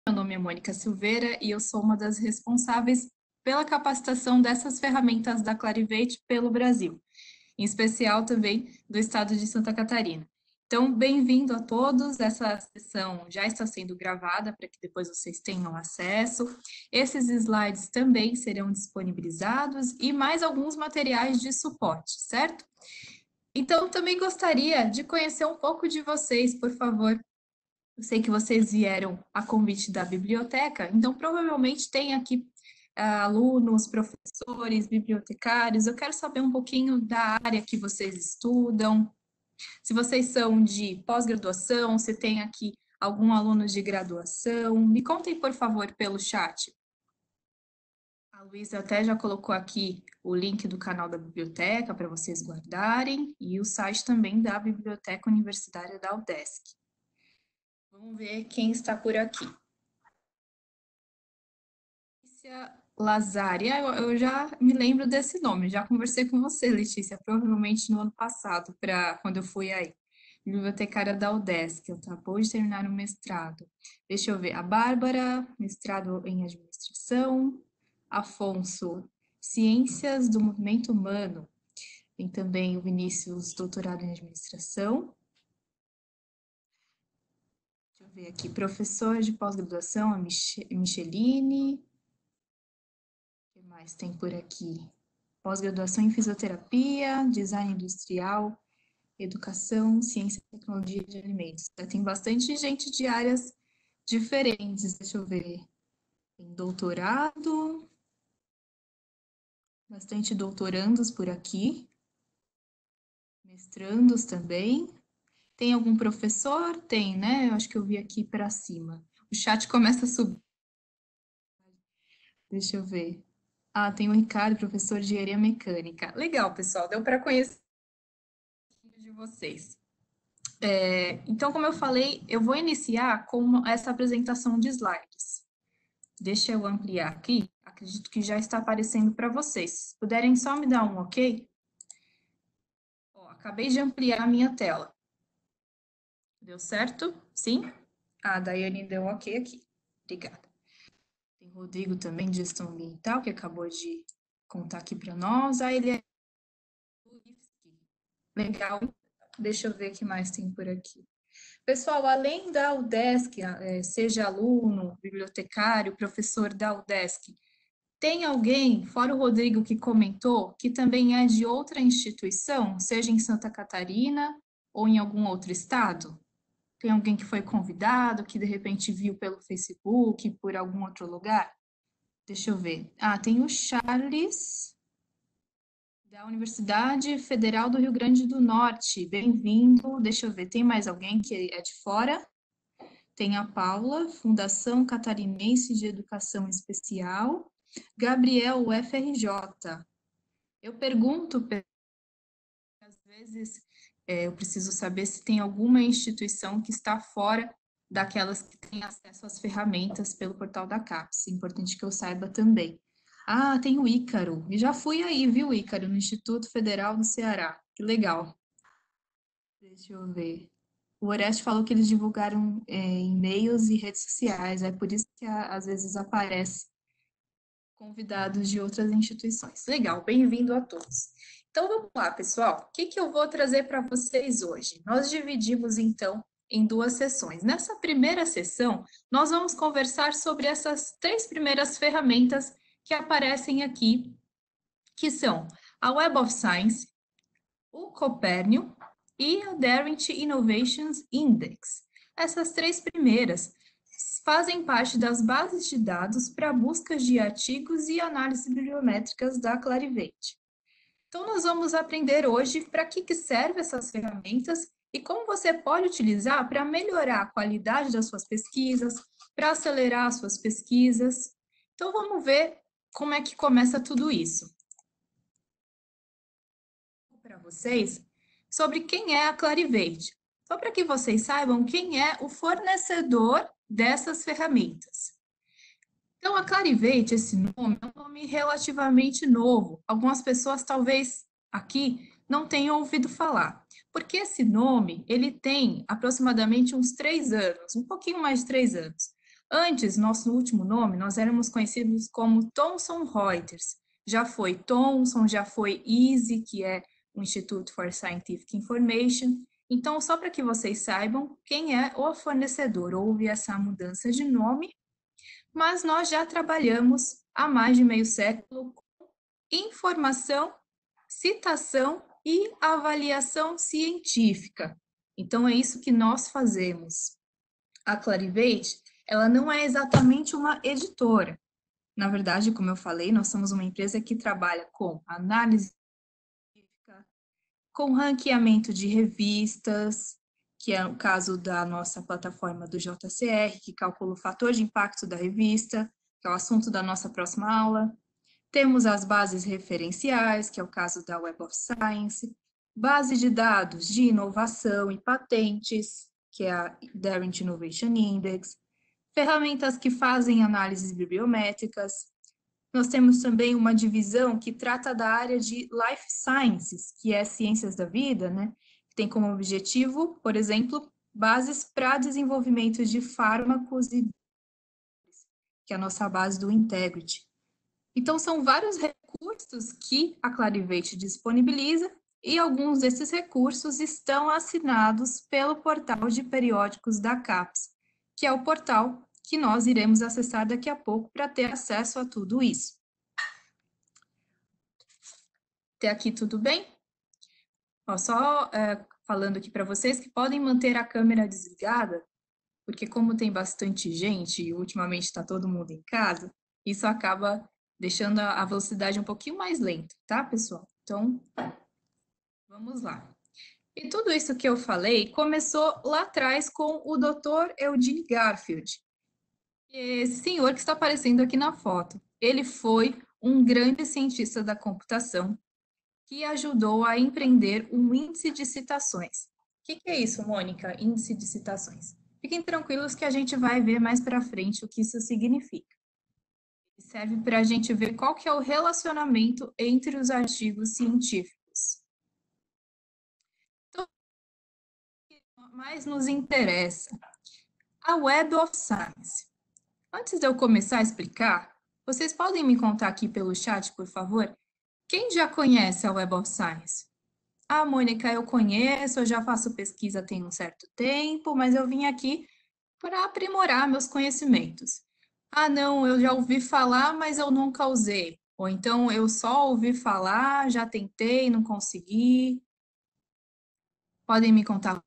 Meu nome é Mônica Silveira e eu sou uma das responsáveis pela capacitação dessas ferramentas da Clarivate pelo Brasil, em especial também do estado de Santa Catarina. Então, bem-vindo a todos. Essa sessão já está sendo gravada para que depois vocês tenham acesso. Esses slides também serão disponibilizados e mais alguns materiais de suporte, certo? Então, também gostaria de conhecer um pouco de vocês, por favor. Eu sei que vocês vieram a convite da biblioteca, então provavelmente tem aqui alunos, professores, bibliotecários. Eu quero saber um pouquinho da área que vocês estudam, se vocês são de pós-graduação, se tem aqui algum aluno de graduação. Me contem, por favor, pelo chat. A Luísa até já colocou aqui o link do canal da biblioteca para vocês guardarem e o site também da Biblioteca Universitária da UDESC. Vamos ver quem está por aqui. Letícia Lazária, eu já me lembro desse nome, já conversei com você, Letícia, provavelmente no ano passado, quando eu fui aí. Bibliotecária da UDESC, eu acabou de terminar o mestrado. Deixa eu ver, a Bárbara, mestrado em administração. Afonso, ciências do movimento humano. Tem também o Vinícius, doutorado em administração. Deixa eu ver aqui, professor de pós-graduação, a Micheline. O que mais tem por aqui? Pós-graduação em fisioterapia, design industrial, educação, ciência e tecnologia de alimentos. Tem bastante gente de áreas diferentes, deixa eu ver. Tem doutorado, bastante doutorandos por aqui, mestrandos também. Tem algum professor? Tem, né? Eu acho que eu vi aqui para cima. O chat começa a subir. Deixa eu ver. Ah, tem o Ricardo, professor de engenharia mecânica. Legal, pessoal, deu para conhecer de vocês. Então, como eu falei, eu vou iniciar com essa apresentação de slides. Deixa eu ampliar aqui. Acredito que já está aparecendo para vocês. Se puderem só me dar um ok? Ó, acabei de ampliar a minha tela. Deu certo? Sim? A Daiane deu ok aqui. Obrigada. Tem o Rodrigo também, de gestão ambiental, que acabou de contar aqui para nós. Ah, ele é... Legal. Deixa eu ver o que mais tem por aqui. Pessoal, além da UDESC, seja aluno, bibliotecário, professor da UDESC, tem alguém, fora o Rodrigo que comentou, que também é de outra instituição, seja em Santa Catarina ou em algum outro estado? Tem alguém que foi convidado, que de repente viu pelo Facebook, por algum outro lugar? Deixa eu ver. Ah, tem o Charles, da Universidade Federal do Rio Grande do Norte. Bem-vindo. Deixa eu ver, tem mais alguém que é de fora? Tem a Paula, Fundação Catarinense de Educação Especial. Gabriel, UFRJ. Eu pergunto, às vezes, eu preciso saber se tem alguma instituição que está fora daquelas que têm acesso às ferramentas pelo portal da CAPES. É importante que eu saiba também. Ah, tem o Ícaro. E já fui aí, viu, Ícaro, no Instituto Federal do Ceará. Que legal. Deixa eu ver. O Oreste falou que eles divulgaram e-mails e redes sociais, é por isso que às vezes aparece convidados de outras instituições. Legal, bem-vindo a todos. Então vamos lá, pessoal. O que eu vou trazer para vocês hoje? Nós dividimos então em duas sessões. Nessa primeira sessão, nós vamos conversar sobre essas três primeiras ferramentas que aparecem aqui, que são a Web of Science, o Copérnio e a Derwent Innovations Index. Essas três primeiras fazem parte das bases de dados para buscas de artigos e análises bibliométricas da Clarivate. Então, nós vamos aprender hoje para que servem essas ferramentas e como você pode utilizar para melhorar a qualidade das suas pesquisas, para acelerar as suas pesquisas. Então, vamos ver como é que começa tudo isso. Para vocês sobre quem é a Clarivate, só para que vocês saibam quem é o fornecedor dessas ferramentas. Então, a Clarivate, esse nome, é um nome relativamente novo. Algumas pessoas, talvez, aqui não tenham ouvido falar. Porque esse nome, ele tem aproximadamente uns 3 anos, um pouquinho mais de 3 anos. Antes, nosso último nome, nós éramos conhecidos como Thomson Reuters. Já foi Thomson, já foi EASY, que é o Institute for Scientific Information. Então, só para que vocês saibam quem é o fornecedor, houve essa mudança de nome, mas nós já trabalhamos há mais de meio século com informação, citação e avaliação científica. Então, é isso que nós fazemos. A Clarivate, ela não é exatamente uma editora. Na verdade, como eu falei, nós somos uma empresa que trabalha com análise, com ranqueamento de revistas, que é o caso da nossa plataforma do JCR, que calcula o fator de impacto da revista, que é o assunto da nossa próxima aula. Temos as bases referenciais, que é o caso da Web of Science, base de dados de inovação e patentes, que é a Darent Innovation Index, ferramentas que fazem análises bibliométricas. Nós temos também uma divisão que trata da área de Life Sciences, que é ciências da vida, né? Que tem como objetivo, por exemplo, bases para desenvolvimento de fármacos e que é a nossa base do Integrity. Então, são vários recursos que a Clarivate disponibiliza e alguns desses recursos estão assinados pelo portal de periódicos da CAPES, que é o portal que nós iremos acessar daqui a pouco para ter acesso a tudo isso. Até aqui tudo bem? Ó, só falando aqui para vocês que podem manter a câmera desligada, porque como tem bastante gente e ultimamente está todo mundo em casa, isso acaba deixando a velocidade um pouquinho mais lenta, tá, pessoal? Então, vamos lá. E tudo isso que eu falei começou lá atrás com o Dr. Eugene Garfield, esse senhor que está aparecendo aqui na foto. Ele foi um grande cientista da computação que ajudou a empreender um índice de citações. O que é isso, Mônica? Índice de citações. Fiquem tranquilos que a gente vai ver mais para frente o que isso significa. Serve para a gente ver qual que é o relacionamento entre os artigos científicos. Então, o que mais nos interessa? A Web of Science. Antes de eu começar a explicar, vocês podem me contar aqui pelo chat, por favor, quem já conhece a Web of Science? Ah, Mônica, eu conheço, eu já faço pesquisa tem um certo tempo, mas eu vim aqui para aprimorar meus conhecimentos. Ah, não, eu já ouvi falar, mas eu nunca usei. Ou então eu só ouvi falar, já tentei, não consegui. Podem me contar.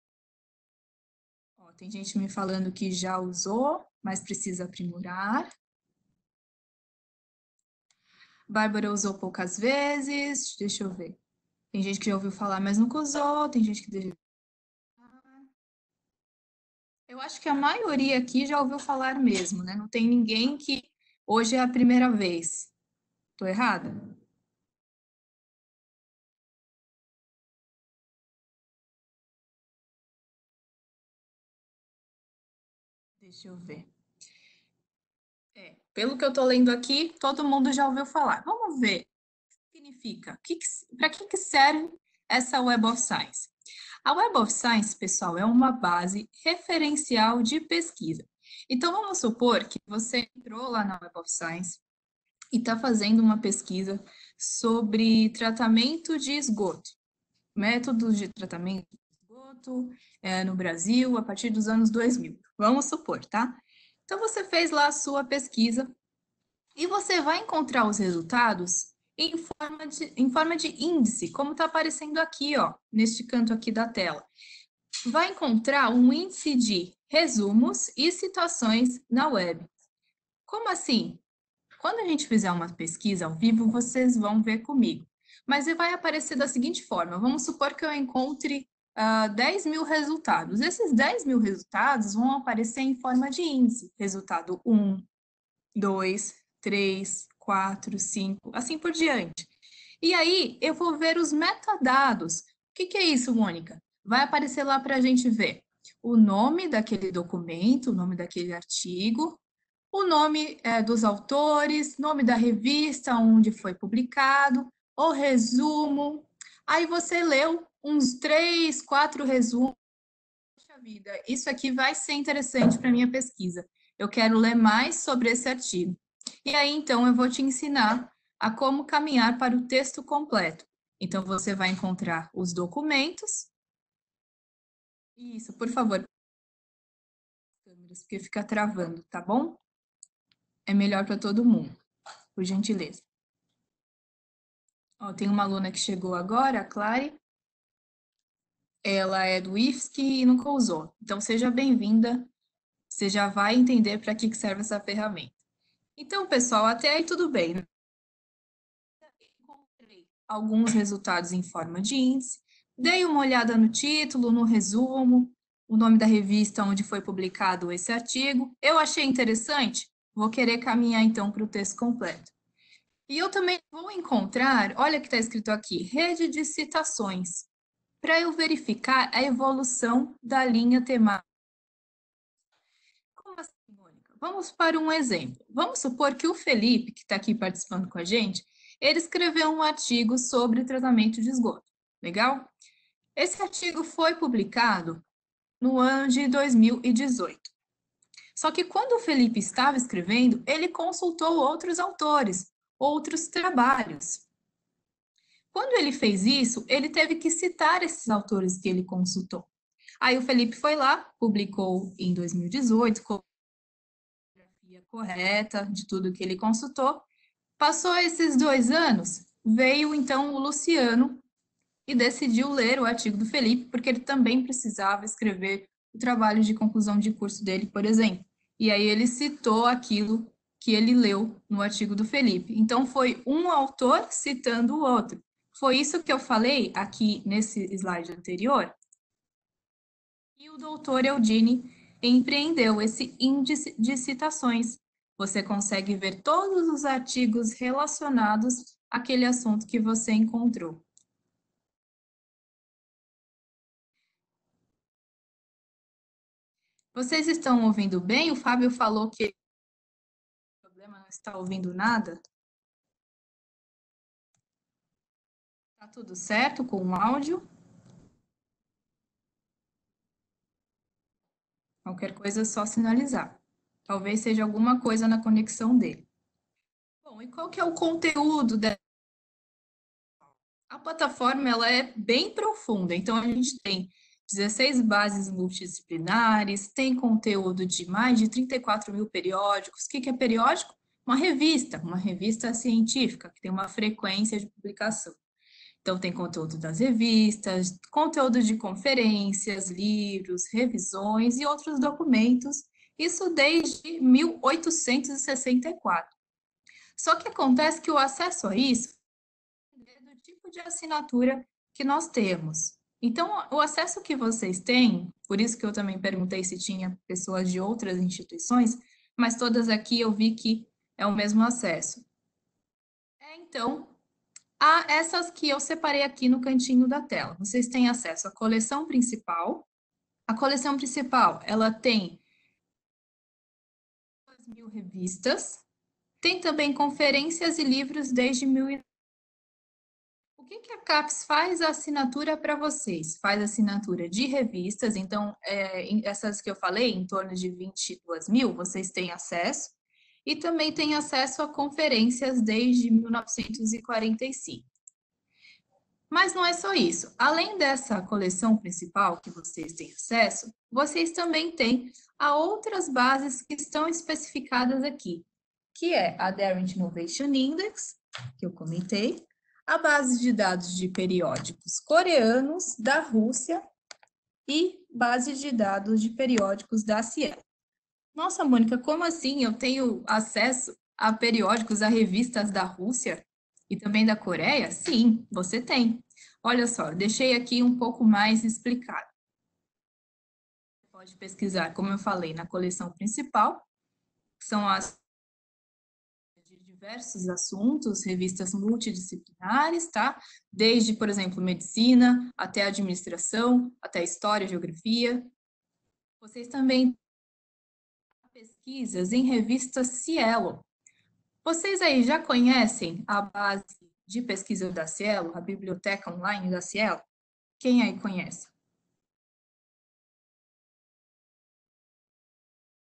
Ó, tem gente me falando que já usou, mas precisa aprimorar. Bárbara usou poucas vezes, deixa eu ver. Tem gente que já ouviu falar, mas nunca usou, tem gente que... Eu acho que a maioria aqui já ouviu falar mesmo, né? Não tem ninguém que hoje é a primeira vez. Tô errada? Deixa eu ver. Pelo que eu tô lendo aqui, todo mundo já ouviu falar. Vamos ver o que significa. Para que serve essa Web of Science? A Web of Science, pessoal, é uma base referencial de pesquisa. Então, vamos supor que você entrou lá na Web of Science e está fazendo uma pesquisa sobre tratamento de esgoto, métodos de tratamento de esgoto no Brasil a partir dos anos 2000. Vamos supor, tá? Então, você fez lá a sua pesquisa e você vai encontrar os resultados em forma de índice, como está aparecendo aqui, ó, neste canto aqui da tela. Vai encontrar um índice de resumos e citações na web. Como assim? Quando a gente fizer uma pesquisa ao vivo, vocês vão ver comigo. Mas vai aparecer da seguinte forma: vamos supor que eu encontre 10 mil resultados. Esses 10 mil resultados vão aparecer em forma de índice. Resultado 1, 2, 3, 4, 5, assim por diante. E aí, eu vou ver os metadados. O que é isso, Mônica? Vai aparecer lá para a gente ver o nome daquele documento, o nome daquele artigo, o nome dos autores, nome da revista onde foi publicado, o resumo. Aí você leu uns 3, 4 resumos. Poxa vida, isso aqui vai ser interessante para minha pesquisa. eu quero ler mais sobre esse artigo. E aí, então, eu vou te ensinar a como caminhar para o texto completo. Então, você vai encontrar os documentos. Isso, por favor, câmeras, porque fica travando, tá bom? É melhor para todo mundo, por gentileza. Ó, tem uma aluna que chegou agora, a Clary. Ela é do IFSC e nunca usou. Então, seja bem-vinda. Você já vai entender para que serve essa ferramenta. Então, pessoal, até aí tudo bem, né? Encontrei alguns resultados em forma de índice, dei uma olhada no título, no resumo, o nome da revista onde foi publicado esse artigo. Eu achei interessante, vou querer caminhar então para o texto completo. E eu também vou encontrar, olha o que está escrito aqui, rede de citações, para eu verificar a evolução da linha temática. Como assim, Mônica? Vamos para um exemplo. Vamos supor que o Felipe, que está aqui participando com a gente, ele escreveu um artigo sobre tratamento de esgoto. Legal? Esse artigo foi publicado no ano de 2018. Só que quando o Felipe estava escrevendo, ele consultou outros autores, outros trabalhos. Quando ele fez isso, ele teve que citar esses autores que ele consultou. Aí o Felipe foi lá, publicou em 2018, com a bibliografia correta de tudo que ele consultou. Passou esses 2 anos, veio então o Luciano e decidiu ler o artigo do Felipe, porque ele também precisava escrever o trabalho de conclusão de curso dele, por exemplo. E aí ele citou aquilo que ele leu no artigo do Felipe. Então foi um autor citando o outro. Foi isso que eu falei aqui nesse slide anterior. E o doutor Eudine empreendeu esse índice de citações. Você consegue ver todos os artigos relacionados àquele assunto que você encontrou. Vocês estão ouvindo bem? O Fábio falou que o problema não está ouvindo nada. Tá tudo certo com o áudio? Qualquer coisa é só sinalizar. Talvez seja alguma coisa na conexão dele. Bom, e qual que é o conteúdo dessa? A plataforma ela é bem profunda, então a gente tem 16 bases multidisciplinares, tem conteúdo de mais de 34 mil periódicos. O que é periódico? Uma revista científica, que tem uma frequência de publicação. Então, tem conteúdo das revistas, conteúdo de conferências, livros, revisões e outros documentos, isso desde 1864. Só que acontece que o acesso a isso do tipo de assinatura que nós temos. Então, o acesso que vocês têm, por isso que eu também perguntei se tinha pessoas de outras instituições, mas todas aqui eu vi que é o mesmo acesso. Então, a essas que eu separei aqui no cantinho da tela. Vocês têm acesso à coleção principal. A coleção principal, ela tem 2.000 revistas. Tem também conferências e livros desde 1000. O que que a CAPES faz a assinatura para vocês? Faz assinatura de revistas, então, essas que eu falei, em torno de 22.000, vocês têm acesso, e também têm acesso a conferências desde 1945. Mas não é só isso. Além dessa coleção principal que vocês têm acesso, vocês também têm a outras bases que estão especificadas aqui, que é a Darent Innovation Index, que eu comentei, a base de dados de periódicos coreanos, da Rússia e base de dados de periódicos da Cielo. Nossa, Mônica, como assim eu tenho acesso a periódicos, a revistas da Rússia e também da Coreia? Sim, você tem. Olha só, eu deixei aqui um pouco mais explicado. Você pode pesquisar, como eu falei, na coleção principal, que são as de diversos assuntos, revistas multidisciplinares, tá? Desde, por exemplo, medicina, até administração, até história, geografia. Vocês também têm pesquisas em revistas Cielo. Vocês aí já conhecem a base de pesquisa da Cielo, a biblioteca online da Cielo? Quem aí conhece?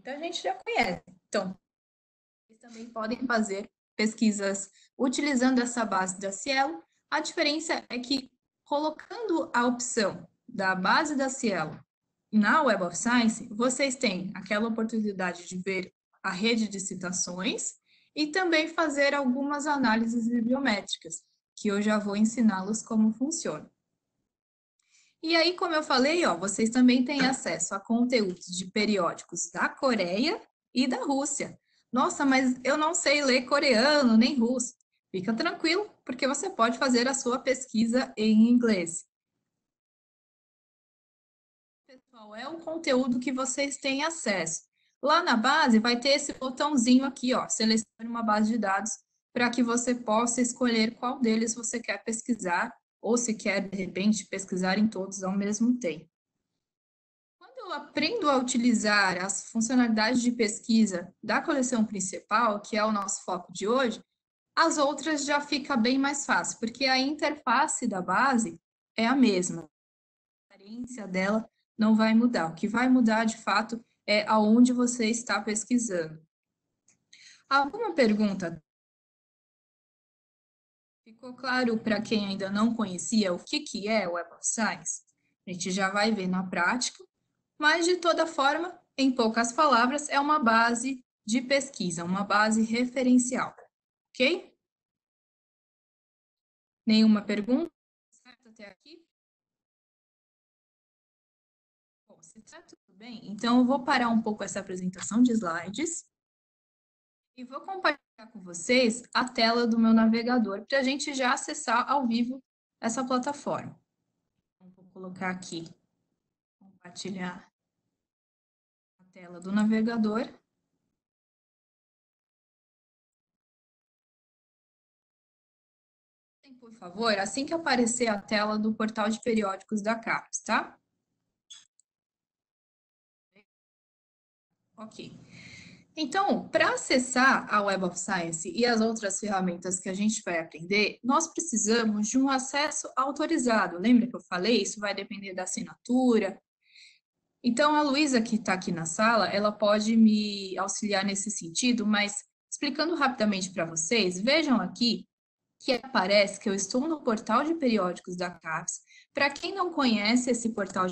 muita gente já conhece. Então, vocês também podem fazer pesquisas utilizando essa base da Cielo. A diferença é que, colocando a opção da base da Cielo na Web of Science, vocês têm aquela oportunidade de ver a rede de citações e também fazer algumas análises bibliométricas, que eu já vou ensiná-los como funciona. E aí, como eu falei, ó, vocês também têm acesso a conteúdos de periódicos da Coreia e da Rússia. Nossa, mas eu não sei ler coreano nem russo. Fica tranquilo, porque você pode fazer a sua pesquisa em inglês. Pessoal, é o conteúdo que vocês têm acesso. Lá na base vai ter esse botãozinho aqui, ó, selecione uma base de dados para que você possa escolher qual deles você quer pesquisar ou se quer, de repente, pesquisar em todos ao mesmo tempo. Quando eu aprendo a utilizar as funcionalidades de pesquisa da coleção principal, que é o nosso foco de hoje, as outras já fica bem mais fácil, porque a interface da base é a mesma. A aparência dela não vai mudar. O que vai mudar, de fato, é aonde você está pesquisando. Alguma pergunta? Ficou claro para quem ainda não conhecia o que é o Web of Science? A gente já vai ver na prática, mas de toda forma, em poucas palavras, é uma base de pesquisa, uma base referencial, ok? Nenhuma pergunta? Certo até aqui? Bom, se está tudo bem, então eu vou parar um pouco essa apresentação de slides e vou compartilhar com vocês a tela do meu navegador para a gente já acessar ao vivo essa plataforma. Vou colocar aqui, compartilhar a tela do navegador. Por favor, assim que aparecer a tela do portal de periódicos da CAPES, tá? Ok. Então, para acessar a Web of Science e as outras ferramentas que a gente vai aprender, nós precisamos de um acesso autorizado. Lembra que eu falei? Isso vai depender da assinatura. Então, a Luísa, que está aqui na sala, ela pode me auxiliar nesse sentido, mas explicando rapidamente para vocês, vejam aqui que aparece que eu estou no portal de periódicos da CAPES. Para quem não conhece esse portal,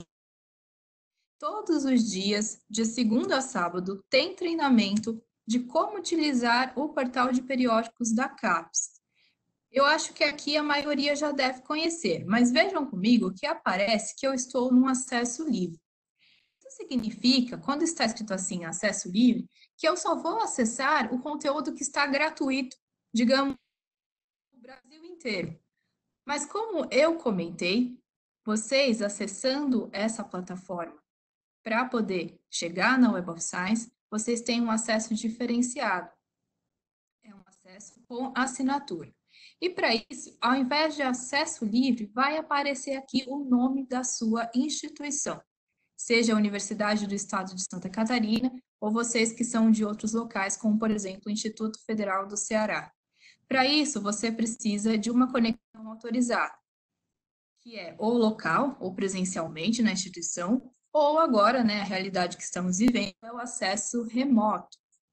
todos os dias, de segunda a sábado, tem treinamento de como utilizar o portal de periódicos da CAPES. Eu acho que aqui a maioria já deve conhecer, mas vejam comigo que aparece que eu estou num acesso livre. Isso significa, quando está escrito assim, acesso livre, que eu só vou acessar o conteúdo que está gratuito, digamos, no Brasil inteiro. Mas como eu comentei, vocês acessando essa plataforma para poder chegar na Web of Science, vocês têm um acesso diferenciado. É um acesso com assinatura. E para isso, ao invés de acesso livre, vai aparecer aqui o nome da sua instituição, seja a Universidade do Estado de Santa Catarina ou vocês que são de outros locais, como por exemplo o Instituto Federal do Ceará. Para isso, você precisa de uma conexão autorizada, que é ou local, ou presencialmente na instituição, ou agora, né, a realidade que estamos vivendo é o acesso remoto.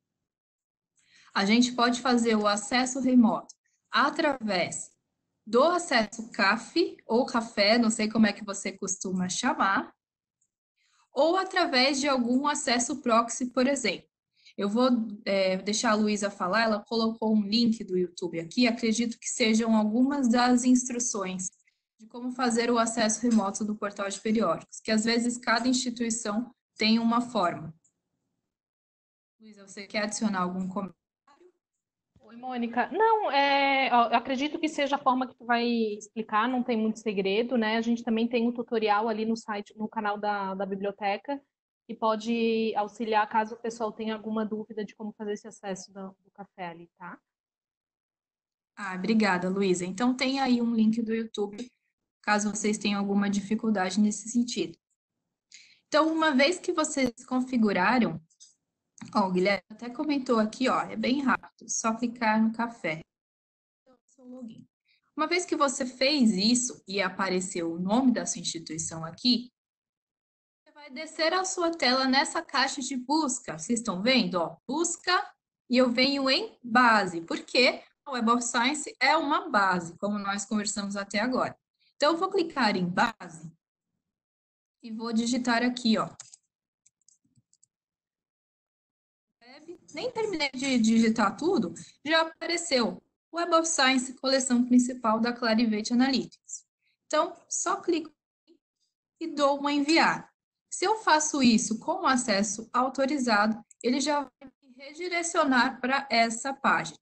A gente pode fazer o acesso remoto através do acesso CAF ou café, não sei como é que você costuma chamar, ou através de algum acesso proxy, por exemplo. Eu vou deixar a Luísa falar, ela colocou um link do YouTube aqui, acredito que sejam algumas das instruções de como fazer o acesso remoto do portal de periódicos, que às vezes cada instituição tem uma forma. Luísa, você quer adicionar algum comentário? Oi, Mônica. Não, eu acredito que seja a forma que tu vai explicar, não tem muito segredo, né? A gente também tem um tutorial ali no site, no canal da biblioteca, que pode auxiliar caso o pessoal tenha alguma dúvida de como fazer esse acesso do café ali, tá? Ah, obrigada, Luísa. Então tem aí um link do YouTube, caso vocês tenham alguma dificuldade nesse sentido. Então, uma vez que vocês configuraram, ó, o Guilherme até comentou aqui, ó, é bem rápido, só clicar no café. Seu login. Uma vez que você fez isso e apareceu o nome da sua instituição aqui, você vai vai descer a sua tela nessa caixa de busca. Vocês estão vendo? Ó, busca e eu venho em base, porque a Web of Science é uma base, como nós conversamos até agora. Então, eu vou clicar em base e vou digitar aqui, ó. Nem terminei de digitar tudo, já apareceu. Web of Science, coleção principal da Clarivate Analytics. Então, só clico e dou uma enviar. Se eu faço isso com acesso autorizado, ele já vai me redirecionar para essa página.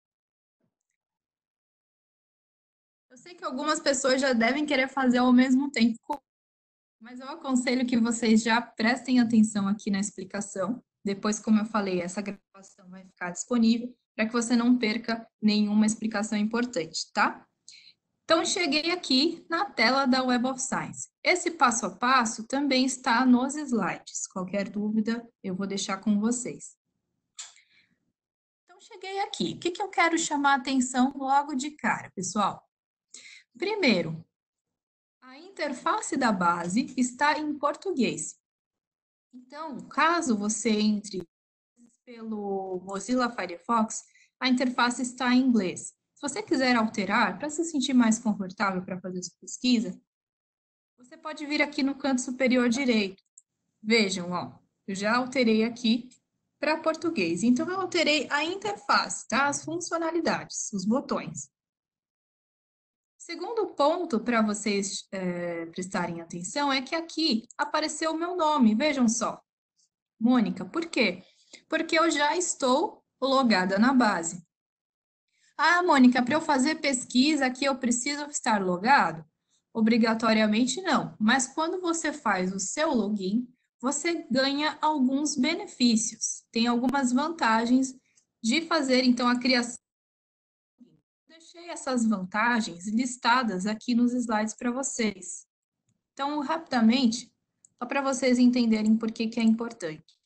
Eu sei que algumas pessoas já devem querer fazer ao mesmo tempo, mas eu aconselho que vocês já prestem atenção aqui na explicação. Depois, como eu falei, essa gravação vai ficar disponível para que você não perca nenhuma explicação importante, tá? Então, cheguei aqui na tela da Web of Science. Esse passo a passo também está nos slides. Qualquer dúvida, eu vou deixar com vocês. Então, cheguei aqui. O que eu quero chamar a atenção logo de cara, pessoal? Primeiro, a interface da base está em português. Então, caso você entre pelo Mozilla Firefox, a interface está em inglês. Se você quiser alterar para se sentir mais confortável para fazer sua pesquisa, você pode vir aqui no canto superior direito. Vejam, ó, eu já alterei aqui para português. Então, eu alterei a interface, tá? As funcionalidades, os botões. Segundo ponto para vocês prestarem atenção é que aqui apareceu o meu nome, vejam só. Mônica, por quê? Porque eu já estou logada na base. Ah, Mônica, para eu fazer pesquisa aqui eu preciso estar logado? Obrigatoriamente não, mas quando você faz o seu login, você ganha alguns benefícios. Tem algumas vantagens de fazer, então, a criação. Deixei essas vantagens listadas aqui nos slides para vocês. Então, rapidamente, só para vocês entenderem por que é importante.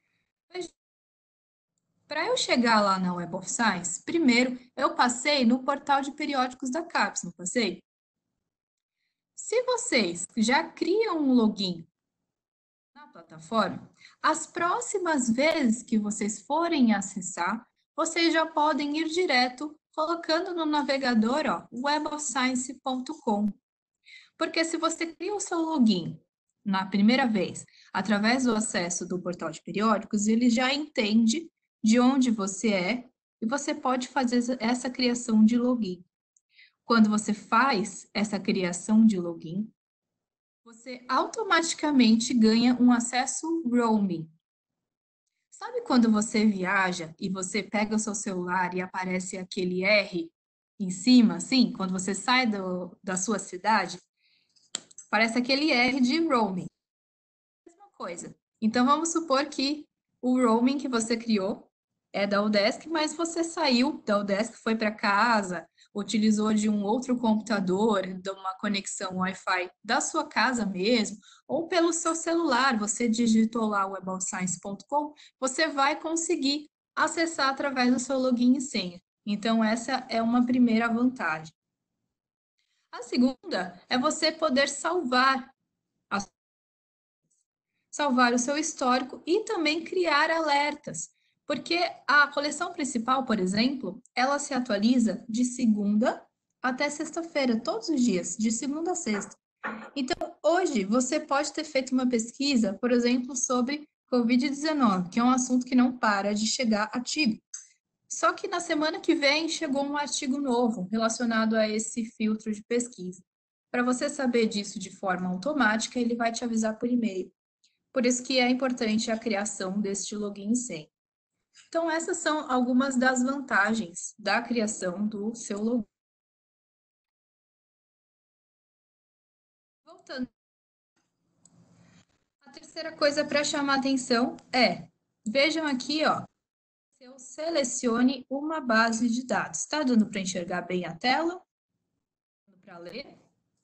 Para eu chegar lá na Web of Science, primeiro eu passei no portal de periódicos da CAPES, não passei? Se vocês já criam um login na plataforma, as próximas vezes que vocês forem acessar, vocês já podem ir direto colocando no navegador, ó, webofscience.com. Porque se você cria o seu login na primeira vez, através do acesso do portal de periódicos, ele já entende de onde você é e você pode fazer essa criação de login. Quando você faz essa criação de login, você automaticamente ganha um acesso roaming. Sabe quando você viaja e você pega o seu celular e aparece aquele R em cima, assim, quando você sai da sua cidade? Parece aquele R de roaming. Mesma coisa. Então, vamos supor que o roaming que você criou é da UDESC, mas você saiu da UDESC, foi para casa, utilizou de um outro computador, de uma conexão Wi-Fi da sua casa mesmo, ou pelo seu celular, você digitou lá webofscience.com, você vai conseguir acessar através do seu login e senha. Então, essa é uma primeira vantagem. A segunda é você poder salvar o seu histórico e também criar alertas, porque a coleção principal, por exemplo, ela se atualiza de segunda até sexta-feira, todos os dias, de segunda a sexta. Então, hoje você pode ter feito uma pesquisa, por exemplo, sobre Covid-19, que é um assunto que não para de chegar artigo. Só que na semana que vem chegou um artigo novo relacionado a esse filtro de pesquisa. Para você saber disso de forma automática, ele vai te avisar por e-mail. Por isso que é importante a criação deste login e senha. Então, essas são algumas das vantagens da criação do seu login. Voltando. A terceira coisa para chamar atenção é, vejam aqui, ó, eu selecione uma base de dados. Está dando para enxergar bem a tela? Para ler?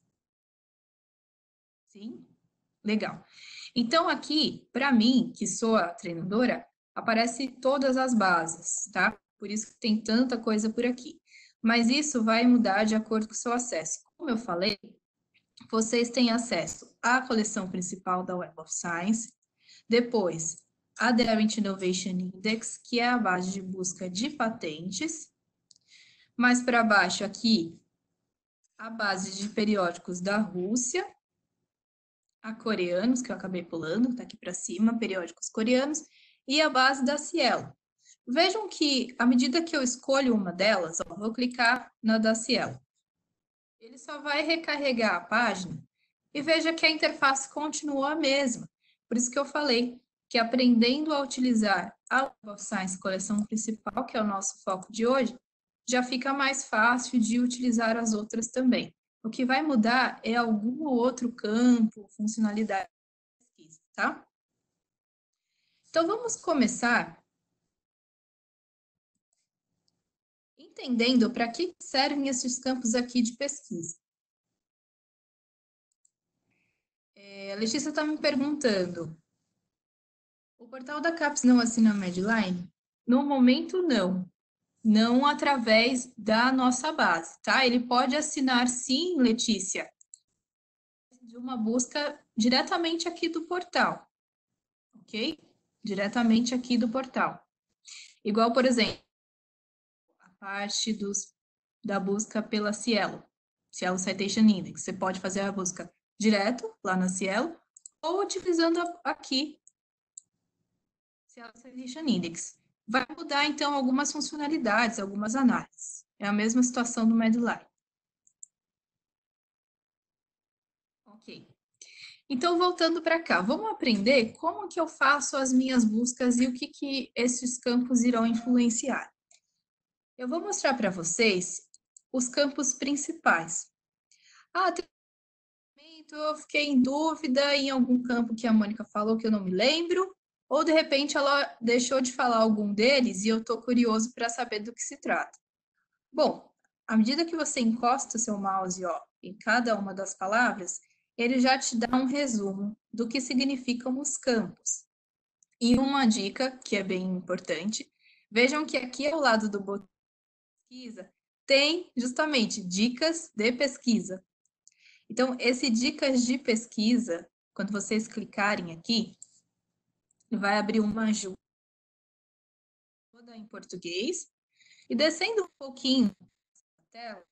Sim? Legal. Então, aqui, para mim, que sou a treinadora, aparece todas as bases, tá? Por isso que tem tanta coisa por aqui. Mas isso vai mudar de acordo com o seu acesso. Como eu falei, vocês têm acesso à coleção principal da Web of Science, depois a Derwent Innovation Index, que é a base de busca de patentes, mais para baixo aqui, a base de periódicos da Rússia, a coreanos, que eu acabei pulando, tá aqui para cima, periódicos coreanos, e a base da Cielo. Vejam que, à medida que eu escolho uma delas, ó, vou clicar na da Cielo. Ele só vai recarregar a página e veja que a interface continuou a mesma. Por isso que eu falei que aprendendo a utilizar a Web of Science coleção principal, que é o nosso foco de hoje, já fica mais fácil de utilizar as outras também. O que vai mudar é algum outro campo, funcionalidade da pesquisa, tá? Então, vamos começar entendendo para que servem esses campos aqui de pesquisa. A Letícia está me perguntando, o portal da CAPES não assina a Medline? No momento, não. Não através da nossa base, tá? Ele pode assinar, sim, Letícia, de uma busca diretamente aqui do portal, ok? Diretamente aqui do portal. Igual, por exemplo, a parte da busca pela Cielo Citation Index. Você pode fazer a busca direto lá na Cielo ou utilizando aqui Cielo Citation Index. Vai mudar, então, algumas funcionalidades, algumas análises. É a mesma situação do Medline. Ok. Então, voltando para cá, vamos aprender como que eu faço as minhas buscas e o que esses campos irão influenciar. Eu vou mostrar para vocês os campos principais. Eu fiquei em dúvida em algum campo que a Mônica falou que eu não me lembro, ou de repente ela deixou de falar algum deles e eu estou curioso para saber do que se trata. Bom, à medida que você encosta o seu mouse em cada uma das palavras, ele já te dá um resumo do que significam os campos. E uma dica que é bem importante, vejam que aqui ao lado do botão de pesquisa tem justamente dicas de pesquisa. Então, esse dicas de pesquisa, quando vocês clicarem aqui, vai abrir uma ajuda toda em português. E descendo um pouquinho na tela,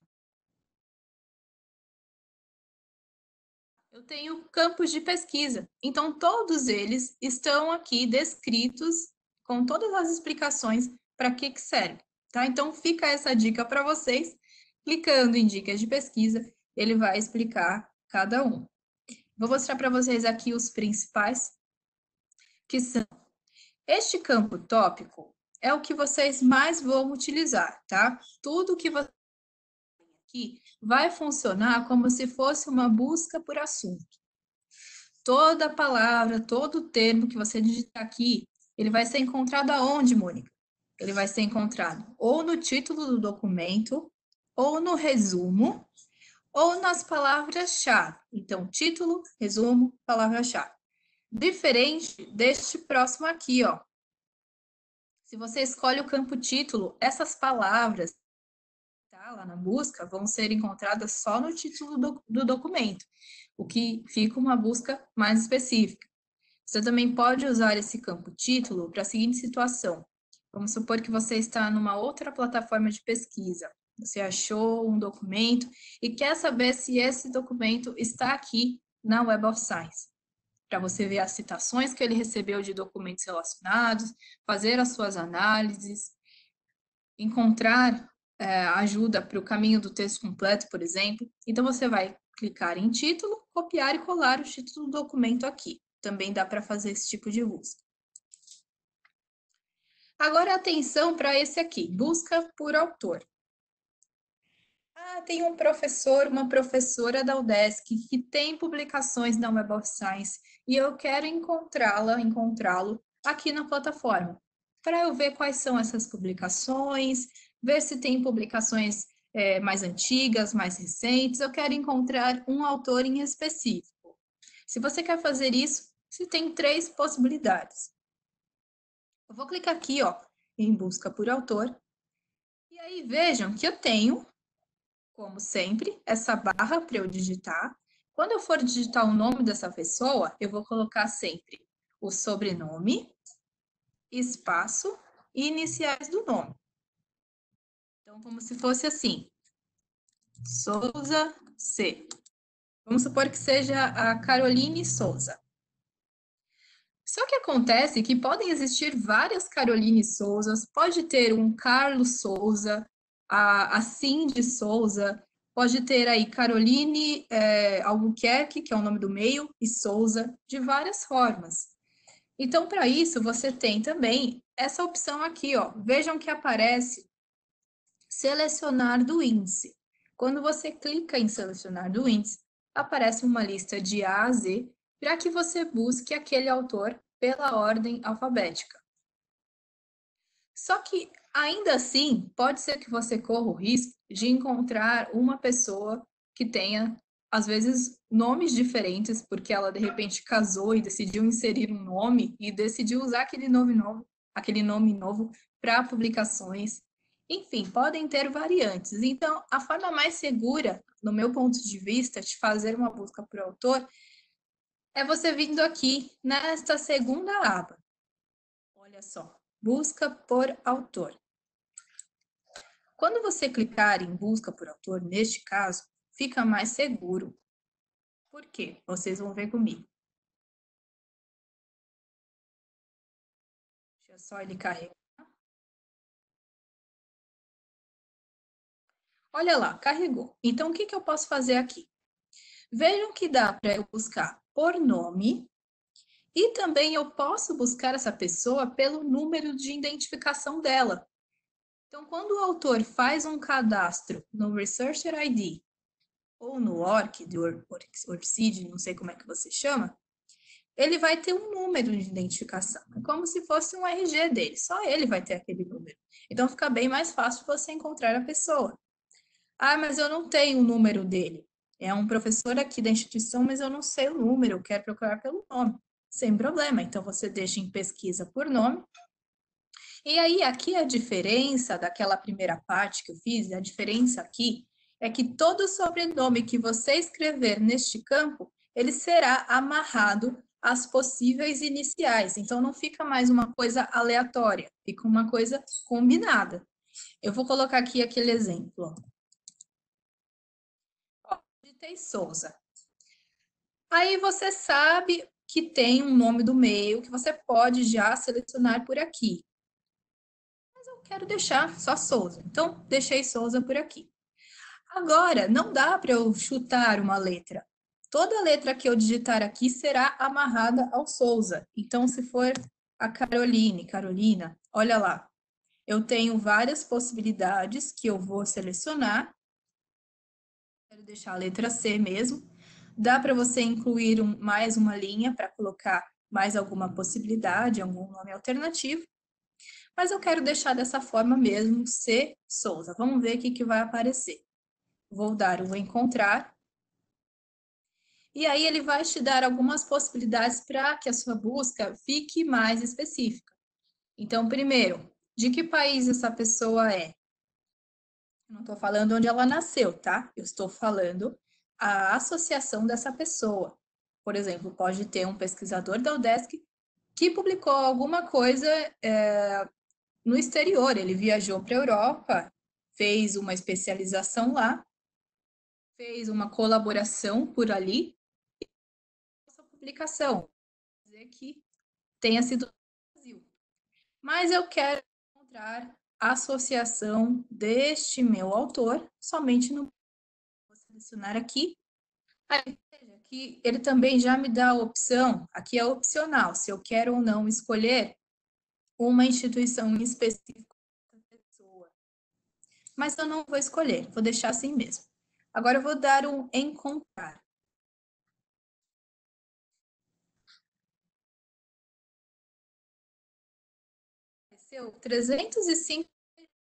eu tenho campos de pesquisa. Então, todos eles estão aqui descritos com todas as explicações para que serve. Tá? Então, fica essa dica para vocês. Clicando em dicas de pesquisa, ele vai explicar cada um. Vou mostrar para vocês aqui os principais, que são este campo tópico é o que vocês mais vão utilizar, tá? Tudo que você aqui vai funcionar como se fosse uma busca por assunto. Toda palavra, todo termo que você digitar aqui, ele vai ser encontrado aonde, Mônica? Ele vai ser encontrado ou no título do documento, ou no resumo, ou nas palavras-chave. Então, título, resumo, palavra-chave. Diferente deste próximo aqui, ó. Se você escolhe o campo título, essas palavras tá, lá na busca vão ser encontradas só no título do documento, o que fica uma busca mais específica. Você também pode usar esse campo título para a seguinte situação. Vamos supor que você está numa outra plataforma de pesquisa. Você achou um documento e quer saber se esse documento está aqui na Web of Science, para você ver as citações que ele recebeu de documentos relacionados, fazer as suas análises, encontrar ajuda para o caminho do texto completo, por exemplo. Então, você vai clicar em título, copiar e colar o título do documento aqui. Também dá para fazer esse tipo de busca. Agora, atenção para esse aqui, busca por autor. Tem um professor, uma professora da UDESC que tem publicações na Web of Science e eu quero encontrá-lo aqui na plataforma, para eu ver quais são essas publicações, ver se tem publicações mais antigas, mais recentes, eu quero encontrar um autor em específico. Se você quer fazer isso, você tem 3 possibilidades. Eu vou clicar aqui, em busca por autor, e aí vejam que eu tenho, como sempre, essa barra para eu digitar, Quando eu for digitar o nome dessa pessoa, eu vou colocar sempre o sobrenome, espaço e iniciais do nome. Então, como se fosse assim, Souza C. Vamos supor que seja a Caroline Souza. Só que acontece que podem existir várias Caroline Souzas, pode ter um Carlos Souza, a Cindy Souza, pode ter aí Caroline Albuquerque, que é o nome do meio, e Souza, de várias formas. Então, para isso, você tem também essa opção aqui, ó. Vejam que aparece selecionar do índice. Quando você clica em selecionar do índice, aparece uma lista de A a Z para que você busque aquele autor pela ordem alfabética. Só que, ainda assim, pode ser que você corra o risco de encontrar uma pessoa que tenha, às vezes, nomes diferentes, porque ela, de repente, casou e decidiu inserir um nome e decidiu usar aquele nome novo para publicações. Enfim, podem ter variantes. Então, a forma mais segura, no meu ponto de vista, de fazer uma busca por autor é você vindo aqui nesta segunda aba. Olha só, busca por autor. Quando você clicar em busca por autor, neste caso, fica mais seguro. Por quê? Vocês vão ver comigo. Deixa só ele carregar. Olha lá, carregou. Então, o que eu posso fazer aqui? Vejam que dá para eu buscar por nome e também eu posso buscar essa pessoa pelo número de identificação dela. Então, quando o autor faz um cadastro no Researcher ID ou no ORCID, não sei como é que você chama, ele vai ter um número de identificação. É como se fosse um RG dele, só ele vai ter aquele número. Então, fica bem mais fácil você encontrar a pessoa. Ah, mas eu não tenho o número dele. É um professor aqui da instituição, mas eu não sei o número, eu quero procurar pelo nome. Sem problema. Então, você deixa em pesquisa por nome. E aí, aqui a diferença daquela primeira parte que eu fiz, a diferença aqui é que todo sobrenome que você escrever neste campo, ele será amarrado às possíveis iniciais. Então, não fica mais uma coisa aleatória, fica uma coisa combinada. Eu vou colocar aqui aquele exemplo. Digitei Souza. Aí você sabe que tem um nome do meio que você pode já selecionar por aqui. Mas eu quero deixar só Souza. Então, deixei Souza por aqui. Agora, não dá para eu chutar uma letra. Toda letra que eu digitar aqui será amarrada ao Souza. Então, se for a Carolina, olha lá. Eu tenho várias possibilidades que eu vou selecionar. Quero deixar a letra C mesmo. Dá para você incluir mais uma linha para colocar mais alguma possibilidade, algum nome alternativo. Mas eu quero deixar dessa forma mesmo, C. Souza. Vamos ver o que vai aparecer. Vou dar o encontrar. E aí ele vai te dar algumas possibilidades para que a sua busca fique mais específica. Então, primeiro, de que país essa pessoa é? Eu não estou falando onde ela nasceu, tá? Eu estou falando a associação dessa pessoa. Por exemplo, pode ter um pesquisador da UDESC que publicou alguma coisa no exterior. Ele viajou para a Europa, fez uma especialização lá, fez uma colaboração por ali, essa publicação, dizer que tenha sido no Brasil. Mas eu quero encontrar a associação deste meu autor somente no. Vou selecionar aqui. Aí, veja que ele também já me dá a opção, aqui é opcional, se eu quero ou não escolher uma instituição em específico da pessoa. Mas eu não vou escolher, vou deixar assim mesmo. Agora eu vou dar um encontrar. Apareceu 305.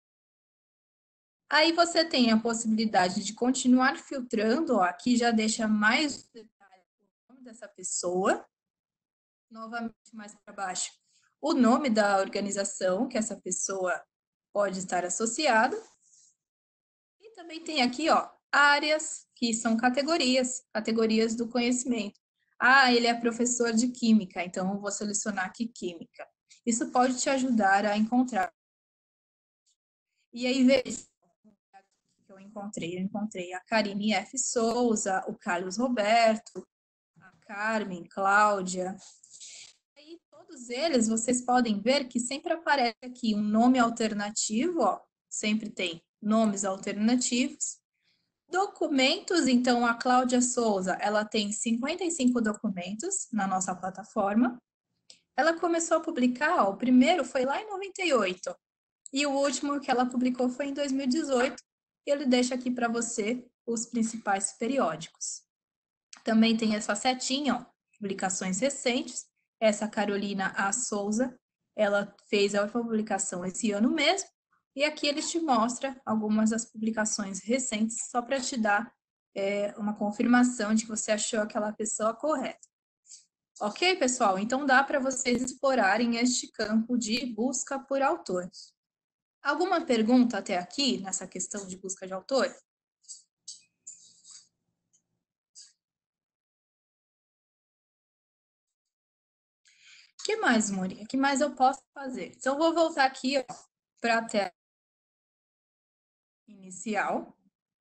Aí você tem a possibilidade de continuar filtrando, ó, aqui já deixa mais detalhes do nome dessa pessoa. Novamente, mais para baixo, o nome da organização que essa pessoa pode estar associada. E também tem aqui, ó, áreas, que são categorias do conhecimento. Ah, ele é professor de química, então eu vou selecionar aqui química. Isso pode te ajudar a encontrar. E aí, veja o que eu encontrei. Eu encontrei a Karine F. Souza, o Carlos Roberto, a Carmen, Cláudia. E todos eles, vocês podem ver que sempre aparece aqui um nome alternativo, ó, sempre tem nomes alternativos. Documentos, então a Cláudia Souza, ela tem 55 documentos na nossa plataforma. Ela começou a publicar, ó, o primeiro foi lá em 98, e o último que ela publicou foi em 2018, e ele deixa aqui para você os principais periódicos. Também tem essa setinha, ó, publicações recentes. Essa Carolina A. Souza, ela fez a última publicação esse ano mesmo, e aqui ele te mostra algumas das publicações recentes, só para te dar uma confirmação de que você achou aquela pessoa correta. Ok, pessoal? Então dá para vocês explorarem este campo de busca por autor. Alguma pergunta até aqui nessa questão de busca de autor? O que mais, Morinha? O que mais eu posso fazer? Então, eu vou voltar aqui para a tela inicial.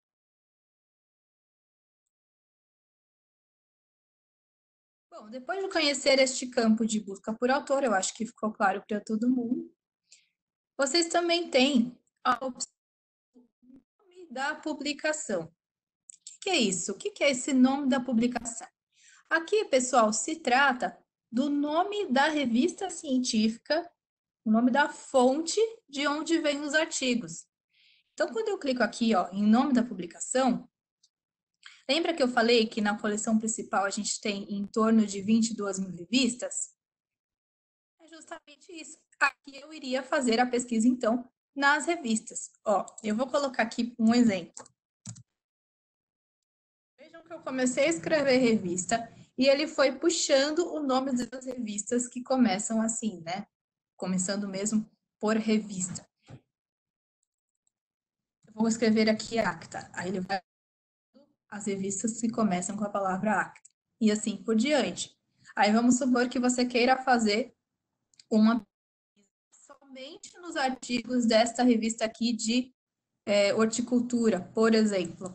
Bom, depois de conhecer este campo de busca por autor, eu acho que ficou claro para todo mundo. Vocês também têm a opção da publicação. O que é isso? O que é esse nome da publicação? Aqui, pessoal, se trata do nome da revista científica, o nome da fonte de onde vêm os artigos. Então, quando eu clico aqui, ó, em nome da publicação, lembra que eu falei que na coleção principal a gente tem em torno de 22 mil revistas? É justamente isso. Aqui eu iria fazer a pesquisa, então, nas revistas. Ó, eu vou colocar aqui um exemplo. Vejam que eu comecei a escrever revista e ele foi puxando o nome das revistas que começam assim, né? Começando mesmo por revista. Eu vou escrever aqui Acta. Aí ele vai as revistas que começam com a palavra Acta. E assim por diante. Aí vamos supor que você queira fazer uma somente nos artigos desta revista aqui de horticultura, por exemplo.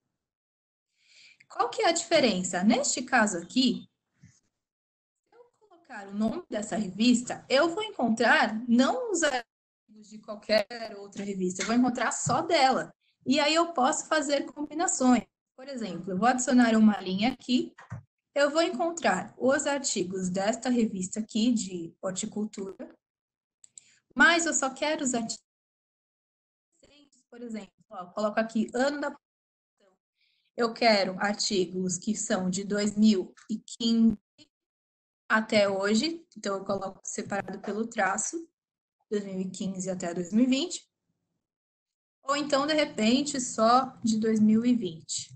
Qual que é a diferença? Neste caso aqui, se eu colocar o nome dessa revista, eu vou encontrar não os artigos de qualquer outra revista, eu vou encontrar só dela. E aí eu posso fazer combinações. Por exemplo, eu vou adicionar uma linha aqui, eu vou encontrar os artigos desta revista aqui de horticultura, mas eu só quero os artigos recentes, por exemplo, ó, coloco aqui ano da eu quero artigos que são de 2015 até hoje, então eu coloco separado pelo traço, 2015 até 2020, ou então, de repente, só de 2020.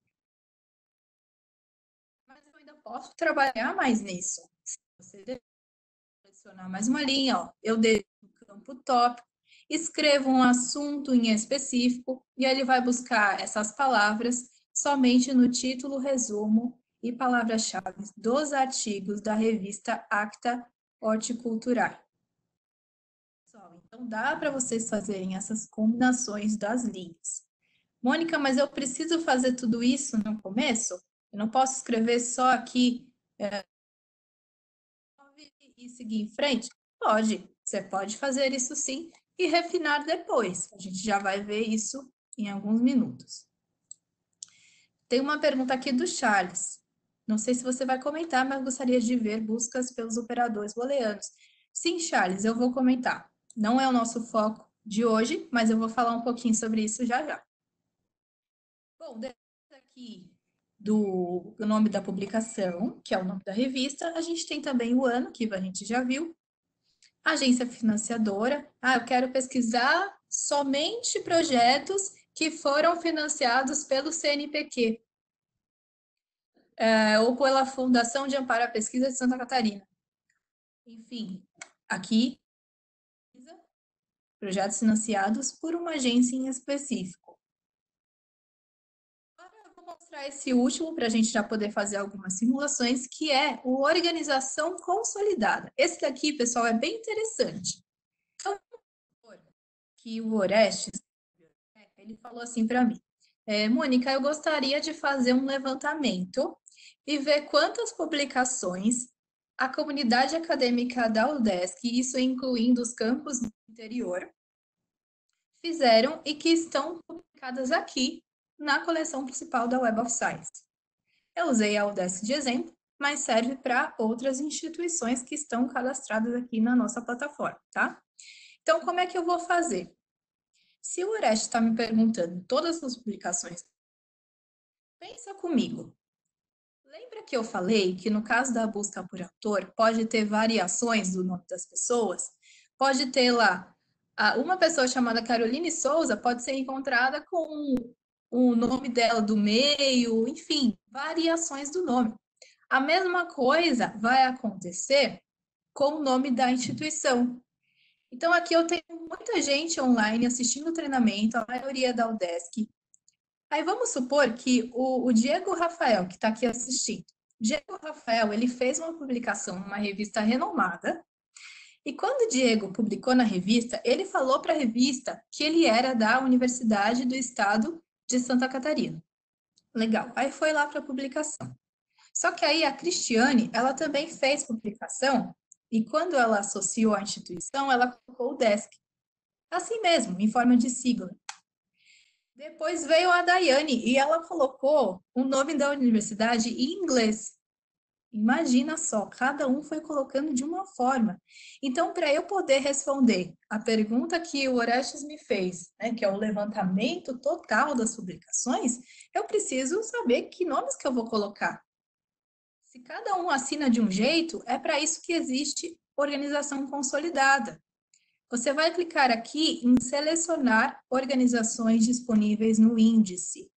Mas eu ainda posso trabalhar mais nisso. Se você selecionar mais uma linha, ó, eu deixo no campo tópico, escrevo um assunto em específico, e ele vai buscar essas palavras somente no título, resumo e palavras-chave dos artigos da revista Acta Horticultural. Então, dá para vocês fazerem essas combinações das linhas. Mônica, mas eu preciso fazer tudo isso no começo? Eu não posso escrever só aqui e seguir em frente? Pode, você pode fazer isso sim e refinar depois. A gente já vai ver isso em alguns minutos. Tem uma pergunta aqui do Charles. Não sei se você vai comentar, mas gostaria de ver buscas pelos operadores booleanos. Sim, Charles, eu vou comentar. Não é o nosso foco de hoje, mas eu vou falar um pouquinho sobre isso já já. Bom, depois aqui do nome da publicação, que é o nome da revista, a gente tem também o ano, que a gente já viu, agência financiadora. Ah, eu quero pesquisar somente projetos que foram financiados pelo CNPq, ou pela Fundação de Amparo à Pesquisa de Santa Catarina. Enfim, aqui, projetos financiados por uma agência em específico. para esse último, para a gente já poder fazer algumas simulações, que é o organização consolidada. Esse daqui, pessoal, é bem interessante. Então, que o Orestes, ele falou assim para mim, Mônica, eu gostaria de fazer um levantamento e ver quantas publicações a comunidade acadêmica da UDESC, isso incluindo os campos do interior, fizeram e que estão publicadas aqui na coleção principal da Web of Science. Eu usei a UDESC de exemplo, mas serve para outras instituições que estão cadastradas aqui na nossa plataforma, tá? Então, como é que eu vou fazer? Se o Oreste está me perguntando todas as publicações, pensa comigo. Lembra que eu falei que no caso da busca por autor, pode ter variações do nome das pessoas? Pode ter lá, uma pessoa chamada Caroline Souza pode ser encontrada com o nome dela do meio, enfim, variações do nome. A mesma coisa vai acontecer com o nome da instituição. Então, aqui eu tenho muita gente online assistindo o treinamento, a maioria da UDESC. Aí vamos supor que o Diego Rafael, que está aqui assistindo, Diego Rafael, ele fez uma publicação numa revista renomada, e quando o Diego publicou na revista, ele falou para a revista que ele era da Universidade do Estado de Santa Catarina. Legal, aí foi lá para a publicação. Só que aí a Cristiane, ela também fez publicação, e quando ela associou a instituição, ela colocou o DESC. Assim mesmo, em forma de sigla. Depois veio a Daiane e ela colocou o nome da universidade em inglês. Imagina só, cada um foi colocando de uma forma. Então, para eu poder responder a pergunta que o Orestes me fez, né, que é o levantamento total das publicações, eu preciso saber que nomes que eu vou colocar. Se cada um assina de um jeito, é para isso que existe organização consolidada. Você vai clicar aqui em selecionar organizações disponíveis no índice.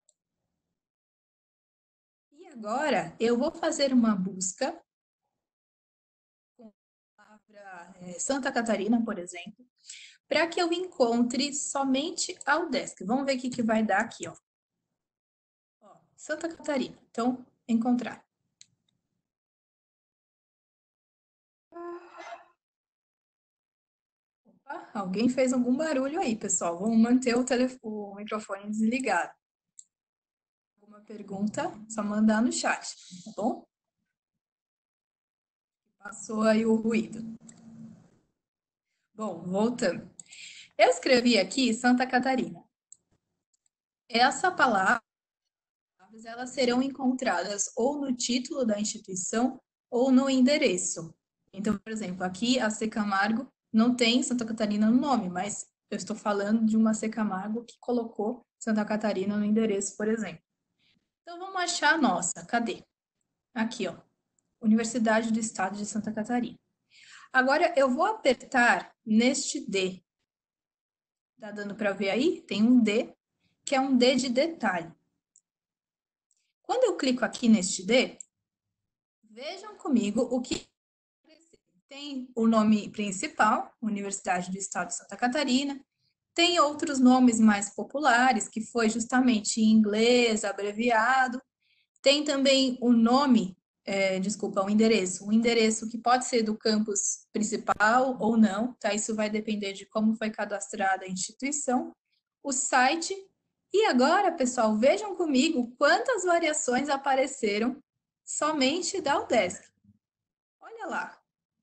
E agora eu vou fazer uma busca com a palavra Santa Catarina, por exemplo, para que eu encontre somente a UDESC. Vamos ver o que vai dar aqui, ó. Santa Catarina. Então, encontrar. Opa, alguém fez algum barulho aí, pessoal. Vamos manter o microfone desligado. Alguma pergunta? Só mandar no chat, tá bom? Passou aí o ruído. Bom, voltando. Eu escrevi aqui Santa Catarina. Essa palavra, elas serão encontradas ou no título da instituição ou no endereço. Então, por exemplo, aqui a C. Camargo não tem Santa Catarina no nome, mas eu estou falando de uma C. Camargo que colocou Santa Catarina no endereço, por exemplo. Então, vamos achar a nossa. Cadê? Aqui, ó. Universidade do Estado de Santa Catarina. Agora, eu vou apertar neste D. Tá dando para ver aí? Tem um D, que é um D de detalhe. Quando eu clico aqui neste D, vejam comigo o que tem o nome principal, Universidade do Estado de Santa Catarina, tem outros nomes mais populares, que foi justamente em inglês, abreviado, tem também o nome, o endereço. O endereço que pode ser do campus principal ou não, tá? Isso vai depender de como foi cadastrada a instituição. O site. E agora, pessoal, vejam comigo quantas variações apareceram somente da UDESC. Olha lá.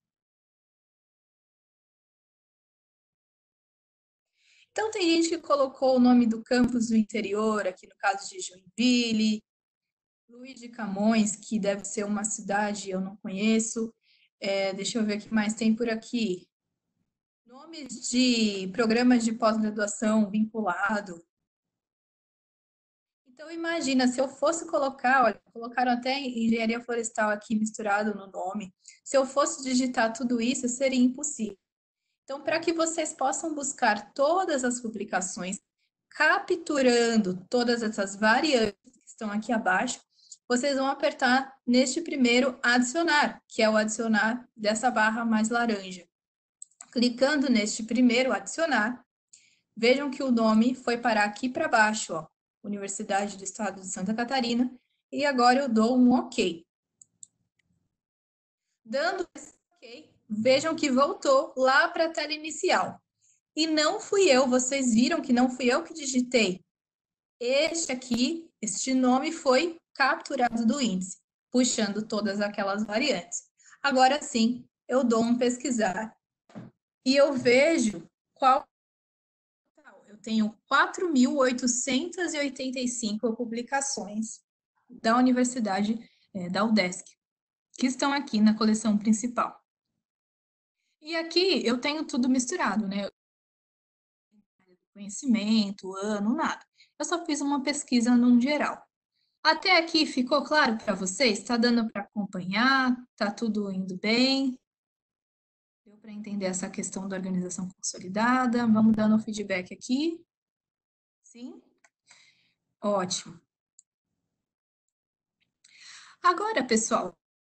Então, tem gente que colocou o nome do campus do interior, aqui no caso de Joinville, Luiz de Camões, que deve ser uma cidade, eu não conheço. Deixa eu ver o que mais tem por aqui. Nomes de programas de pós-graduação vinculado. Então, imagina, se eu fosse colocar, olha, colocaram até engenharia florestal aqui misturado no nome. Se eu fosse digitar tudo isso, seria impossível. Então, para que vocês possam buscar todas as publicações, capturando todas essas variantes que estão aqui abaixo, vocês vão apertar neste primeiro adicionar, que é o adicionar dessa barra mais laranja. Clicando neste primeiro adicionar, vejam que o nome foi parar aqui para baixo, ó. Universidade do Estado de Santa Catarina, e agora eu dou um OK. Dando esse OK, vejam que voltou lá para a tela inicial. E não fui eu, vocês viram que não fui eu que digitei. Este nome foi capturado do índice, puxando todas aquelas variantes. Agora sim, eu dou um pesquisar e eu vejo qual. Eu tenho 4.885 publicações da Universidade da UDESC, que estão aqui na coleção principal. E aqui eu tenho tudo misturado, né? Conhecimento, ano, nada. Eu só fiz uma pesquisa num geral. Até aqui ficou claro para vocês? Está dando para acompanhar? Está tudo indo bem? Deu para entender essa questão da organização consolidada? Vamos dando o feedback aqui. Sim? Ótimo. Agora, pessoal,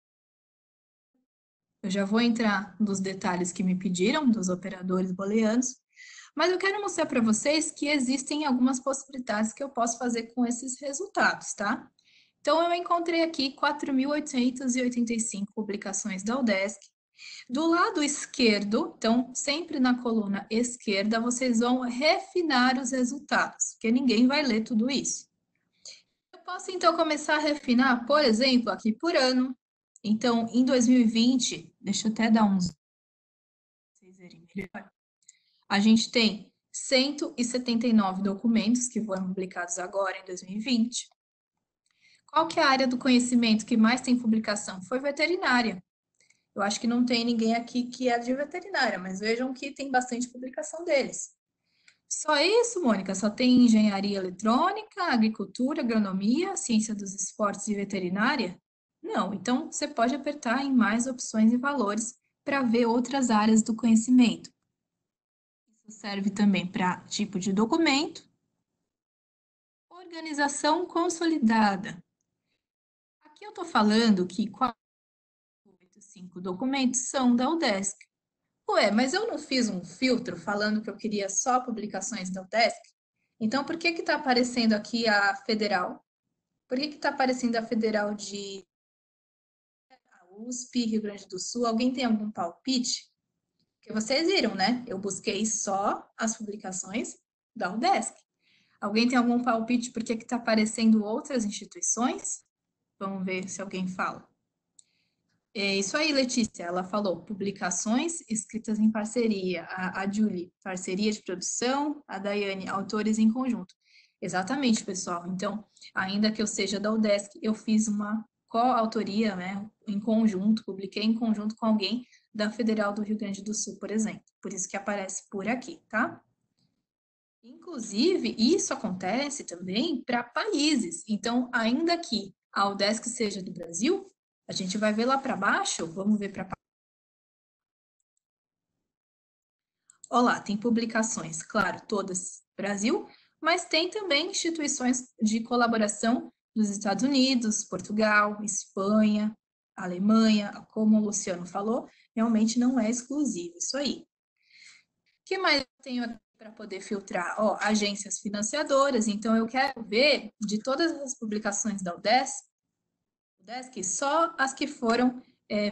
eu já vou entrar nos detalhes que me pediram dos operadores booleanos, mas eu quero mostrar para vocês que existem algumas possibilidades que eu posso fazer com esses resultados, tá? Então, eu encontrei aqui 4.885 publicações da UDESC. Do lado esquerdo, então, sempre na coluna esquerda, vocês vão refinar os resultados, porque ninguém vai ler tudo isso. Eu posso, então, começar a refinar, por exemplo, aqui por ano. Então, em 2020, deixa eu até dar uns... vocês verem melhor. A gente tem 179 documentos que foram publicados agora em 2020. Qual que é a área do conhecimento que mais tem publicação? Foi veterinária. Eu acho que não tem ninguém aqui que é de veterinária, mas vejam que tem bastante publicação deles. Só isso, Mônica? Só tem engenharia eletrônica, agricultura, agronomia, ciência dos esportes e veterinária? Não, então você pode apertar em mais opções e valores para ver outras áreas do conhecimento. Isso serve também para tipo de documento, organização consolidada. Aqui eu estou falando que 485 documentos são da UDESC. Ué, mas eu não fiz um filtro falando que eu queria só publicações da UDESC? Então, por que está aparecendo aqui a federal? Por que está aparecendo a federal de USP, Rio Grande do Sul? Alguém tem algum palpite? Porque vocês viram, né? Eu busquei só as publicações da UDESC. Alguém tem algum palpite por que está aparecendo outras instituições? Vamos ver se alguém fala. É isso aí, Letícia. Ela falou publicações escritas em parceria. A Julie, parceria de produção. A Daiane, autores em conjunto. Exatamente, pessoal. Então, ainda que eu seja da UDESC, eu fiz uma coautoria, né, em conjunto, publiquei em conjunto com alguém da Federal do Rio Grande do Sul, por exemplo. Por isso que aparece por aqui, tá? Inclusive, isso acontece também para países. Então, ainda que a UDESC seja do Brasil, a gente vai ver lá para baixo, vamos ver para baixo. Olá, tem publicações, claro, todas Brasil, mas tem também instituições de colaboração dos Estados Unidos, Portugal, Espanha, Alemanha, como o Luciano falou, realmente não é exclusivo isso aí. O que mais eu tenho aqui para poder filtrar? Ó, agências financiadoras, então eu quero ver de todas as publicações da UDESC, só as que foram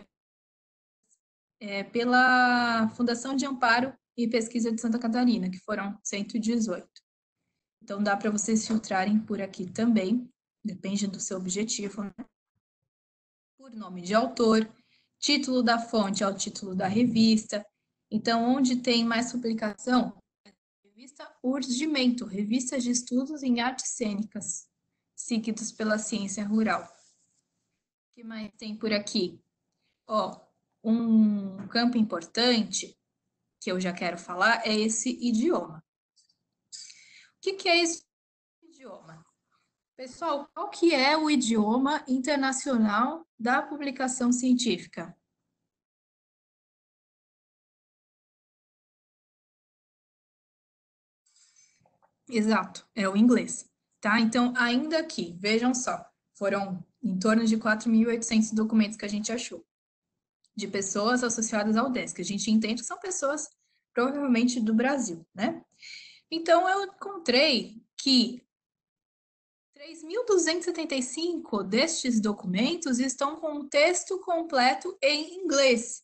pela Fundação de Amparo e Pesquisa de Santa Catarina, que foram 118. Então, dá para vocês filtrarem por aqui também, depende do seu objetivo, né? Por nome de autor, título da fonte ao título da revista. Então, onde tem mais publicação, revista Urgimento, revistas de estudos em artes cênicas, seguidos pela ciência rural. O que mais tem por aqui? Ó, um campo importante que eu já quero falar é esse idioma. O que é esse idioma? Pessoal, qual que é o idioma internacional da publicação científica? Exato, é o inglês, tá? Então, ainda aqui, vejam só, foram em torno de 4.800 documentos que a gente achou, de pessoas associadas ao UDESC. A gente entende que são pessoas provavelmente do Brasil, né? Então, eu encontrei que 3.275 destes documentos estão com o texto completo em inglês.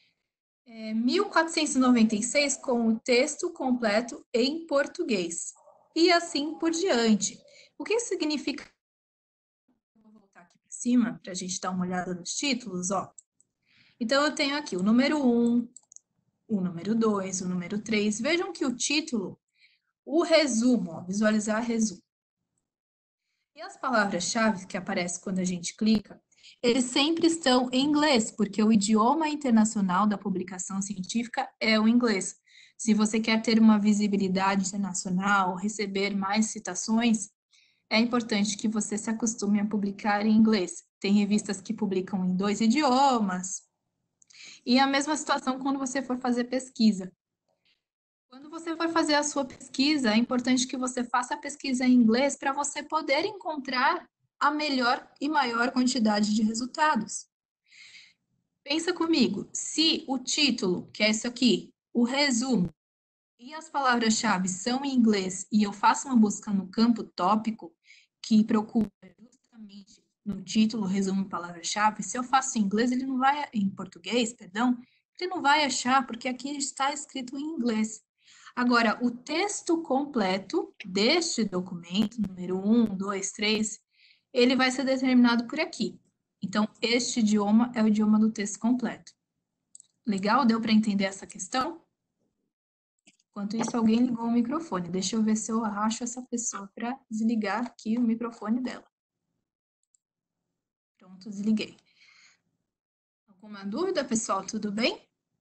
1.496 com o texto completo em português. E assim por diante. O que significa? Vou voltar aqui para cima para a gente dar uma olhada nos títulos, ó. Então, eu tenho aqui o número 1, o número 2, o número 3. Vejam que o título, o resumo, ó, visualizar resumo. E as palavras-chave que aparecem quando a gente clica, eles sempre estão em inglês, porque o idioma internacional da publicação científica é o inglês. Se você quer ter uma visibilidade internacional, receber mais citações, é importante que você se acostume a publicar em inglês. Tem revistas que publicam em 2 idiomas. E a mesma situação quando você for fazer pesquisa. Quando você for fazer a sua pesquisa, é importante que você faça a pesquisa em inglês para você poder encontrar a melhor e maior quantidade de resultados. Pensa comigo, se o título, que é isso aqui, o resumo, e as palavras-chave são em inglês e eu faço uma busca no campo tópico, que procura justamente no título, resumo, palavra-chave, se eu faço em inglês, ele não vai, em português, perdão, ele não vai achar, porque aqui está escrito em inglês. Agora, o texto completo deste documento, número 1, 2, 3, ele vai ser determinado por aqui. Então, este idioma é o idioma do texto completo. Legal? Deu para entender essa questão? Enquanto isso, alguém ligou o microfone. Deixa eu ver se eu acho essa pessoa para desligar aqui o microfone dela. Pronto, desliguei. Alguma dúvida, pessoal? Tudo bem?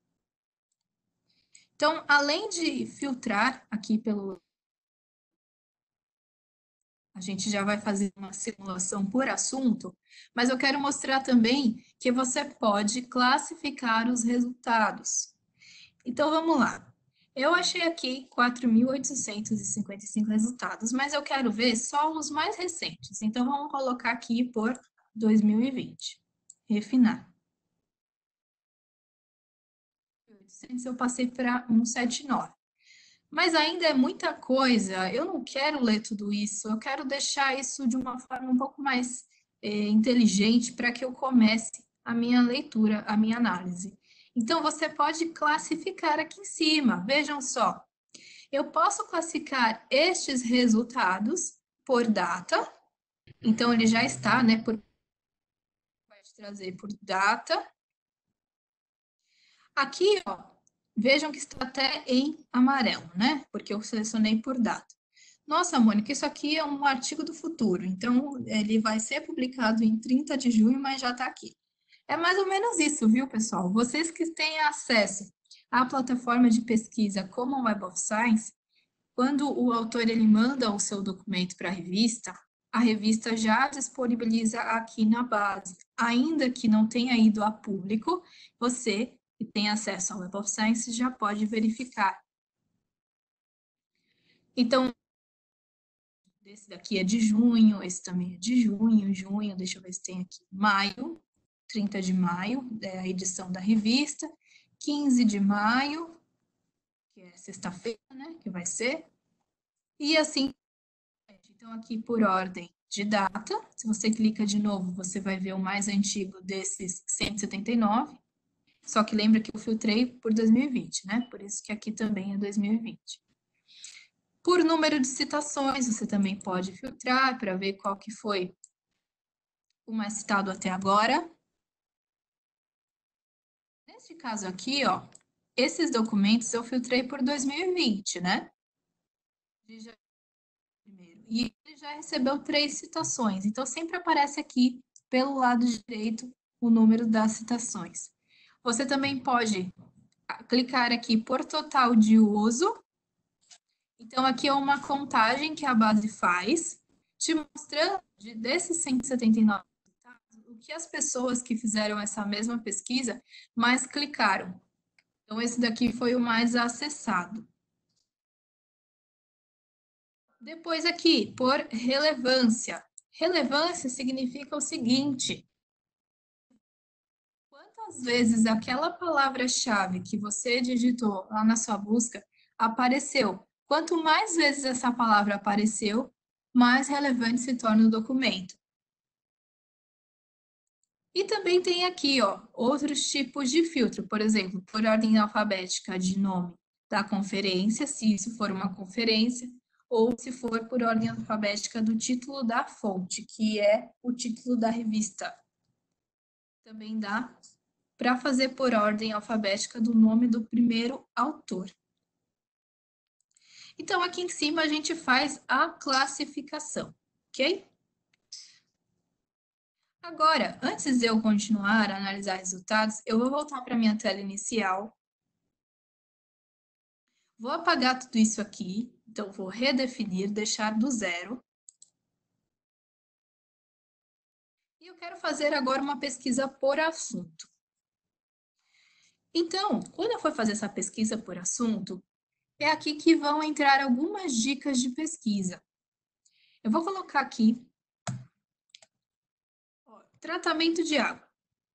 Então, além de filtrar aqui pelo... A gente já vai fazer uma simulação por assunto, mas eu quero mostrar também que você pode classificar os resultados. Então, vamos lá. Eu achei aqui 4.855 resultados, mas eu quero ver só os mais recentes. Então, vamos colocar aqui por 2020. Refinar. Eu passei para 179. Mas ainda é muita coisa, eu não quero ler tudo isso, eu quero deixar isso de uma forma um pouco mais inteligente para que eu comece a minha leitura, a minha análise. Então, você pode classificar aqui em cima, vejam só. Eu posso classificar estes resultados por data, então ele já está, né, vai te trazer por data. Aqui, ó, vejam que está até em amarelo, né? Porque eu selecionei por data. Nossa, Mônica, isso aqui é um artigo do futuro, então ele vai ser publicado em 30 de junho, mas já está aqui. É mais ou menos isso, viu, pessoal? Vocês que têm acesso à plataforma de pesquisa como a Web of Science, quando o autor ele manda o seu documento para a revista já disponibiliza aqui na base. Ainda que não tenha ido a público, você que tem acesso ao Web of Science já pode verificar. Então, esse daqui é de junho, esse também é de junho, deixa eu ver se tem aqui, maio, 30 de maio, é a edição da revista, 15 de maio, que é sexta-feira, né, que vai ser, e assim, então aqui por ordem de data, se você clica de novo, você vai ver o mais antigo desses 179, só que lembra que eu filtrei por 2020, né, por isso que aqui também é 2020. Por número de citações, você também pode filtrar para ver qual que foi o mais citado até agora. Neste caso aqui, ó, esses documentos eu filtrei por 2020, né? E ele já recebeu 3 citações, então sempre aparece aqui pelo lado direito o número das citações. Você também pode clicar aqui por total de uso. Então, aqui é uma contagem que a base faz, te mostrando, desses 179 resultados, o que as pessoas que fizeram essa mesma pesquisa mais clicaram. Então, esse daqui foi o mais acessado. Depois aqui, por relevância. Relevância significa o seguinte: quantas vezes aquela palavra-chave que você digitou lá na sua busca apareceu? Quanto mais vezes essa palavra apareceu, mais relevante se torna o documento. E também tem aqui, ó, outros tipos de filtro, por exemplo, por ordem alfabética de nome da conferência, se isso for uma conferência, ou se for por ordem alfabética do título da fonte, que é o título da revista. Também dá para fazer por ordem alfabética do nome do primeiro autor. Então, aqui em cima a gente faz a classificação, ok? Agora, antes de eu continuar a analisar resultados, eu vou voltar para a minha tela inicial. Vou apagar tudo isso aqui, então vou redefinir, deixar do zero. E eu quero fazer agora uma pesquisa por assunto. Então, quando eu for fazer essa pesquisa por assunto, é aqui que vão entrar algumas dicas de pesquisa. Eu vou colocar aqui, ó, tratamento de água.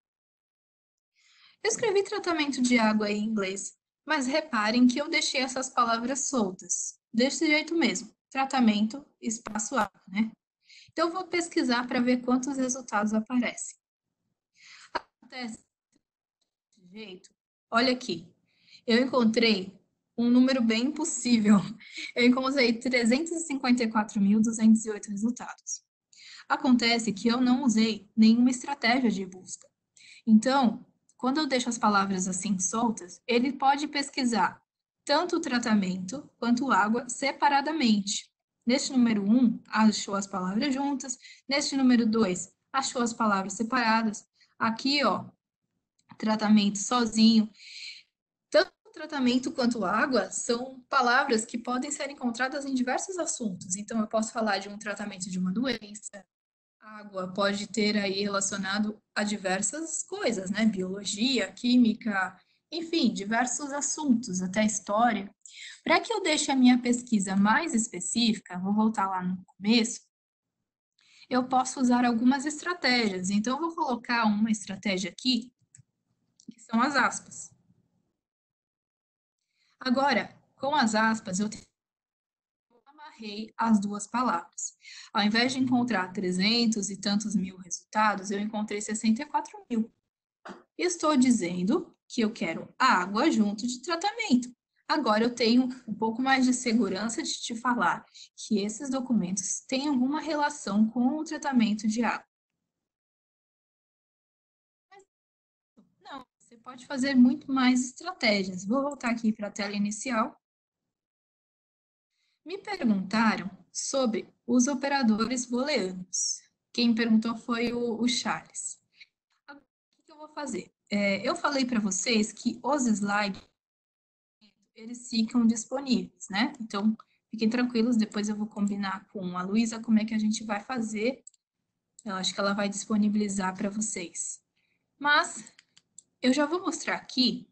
Eu escrevi tratamento de água em inglês, mas reparem que eu deixei essas palavras soltas, desse jeito mesmo, tratamento, espaço água, né? Então, eu vou pesquisar para ver quantos resultados aparecem. Acontece desse jeito, olha aqui, eu encontrei um número bem impossível. Eu encontrei 354.208 resultados. Acontece que eu não usei nenhuma estratégia de busca. Então, quando eu deixo as palavras assim soltas, ele pode pesquisar tanto o tratamento quanto água separadamente. Neste número 1, achou as palavras juntas. Neste número 2, achou as palavras separadas. Aqui, ó, tratamento sozinho. Tanto o tratamento quanto água são palavras que podem ser encontradas em diversos assuntos. Então, eu posso falar de um tratamento de uma doença. Água pode ter aí relacionado a diversas coisas, né? Biologia, química, enfim, diversos assuntos, até história. Para que eu deixe a minha pesquisa mais específica, vou voltar lá no começo, eu posso usar algumas estratégias. Então, eu vou colocar uma estratégia aqui, que são as aspas. Agora, com as aspas, eu amarrei as duas palavras. Ao invés de encontrar 300 e tantos mil resultados, eu encontrei 64 mil. Estou dizendo que eu quero água junto de tratamento. Agora eu tenho um pouco mais de segurança de te falar que esses documentos têm alguma relação com o tratamento de água. Mas não, você pode fazer muito mais estratégias. Vou voltar aqui para a tela inicial. Me perguntaram sobre os operadores booleanos. Quem perguntou foi o Charles. Agora, o que eu vou fazer? Eu falei para vocês que os slides eles ficam disponíveis, né? Então, fiquem tranquilos, depois eu vou combinar com a Luísa como é que a gente vai fazer. Eu acho que ela vai disponibilizar para vocês. Mas, eu já vou mostrar aqui.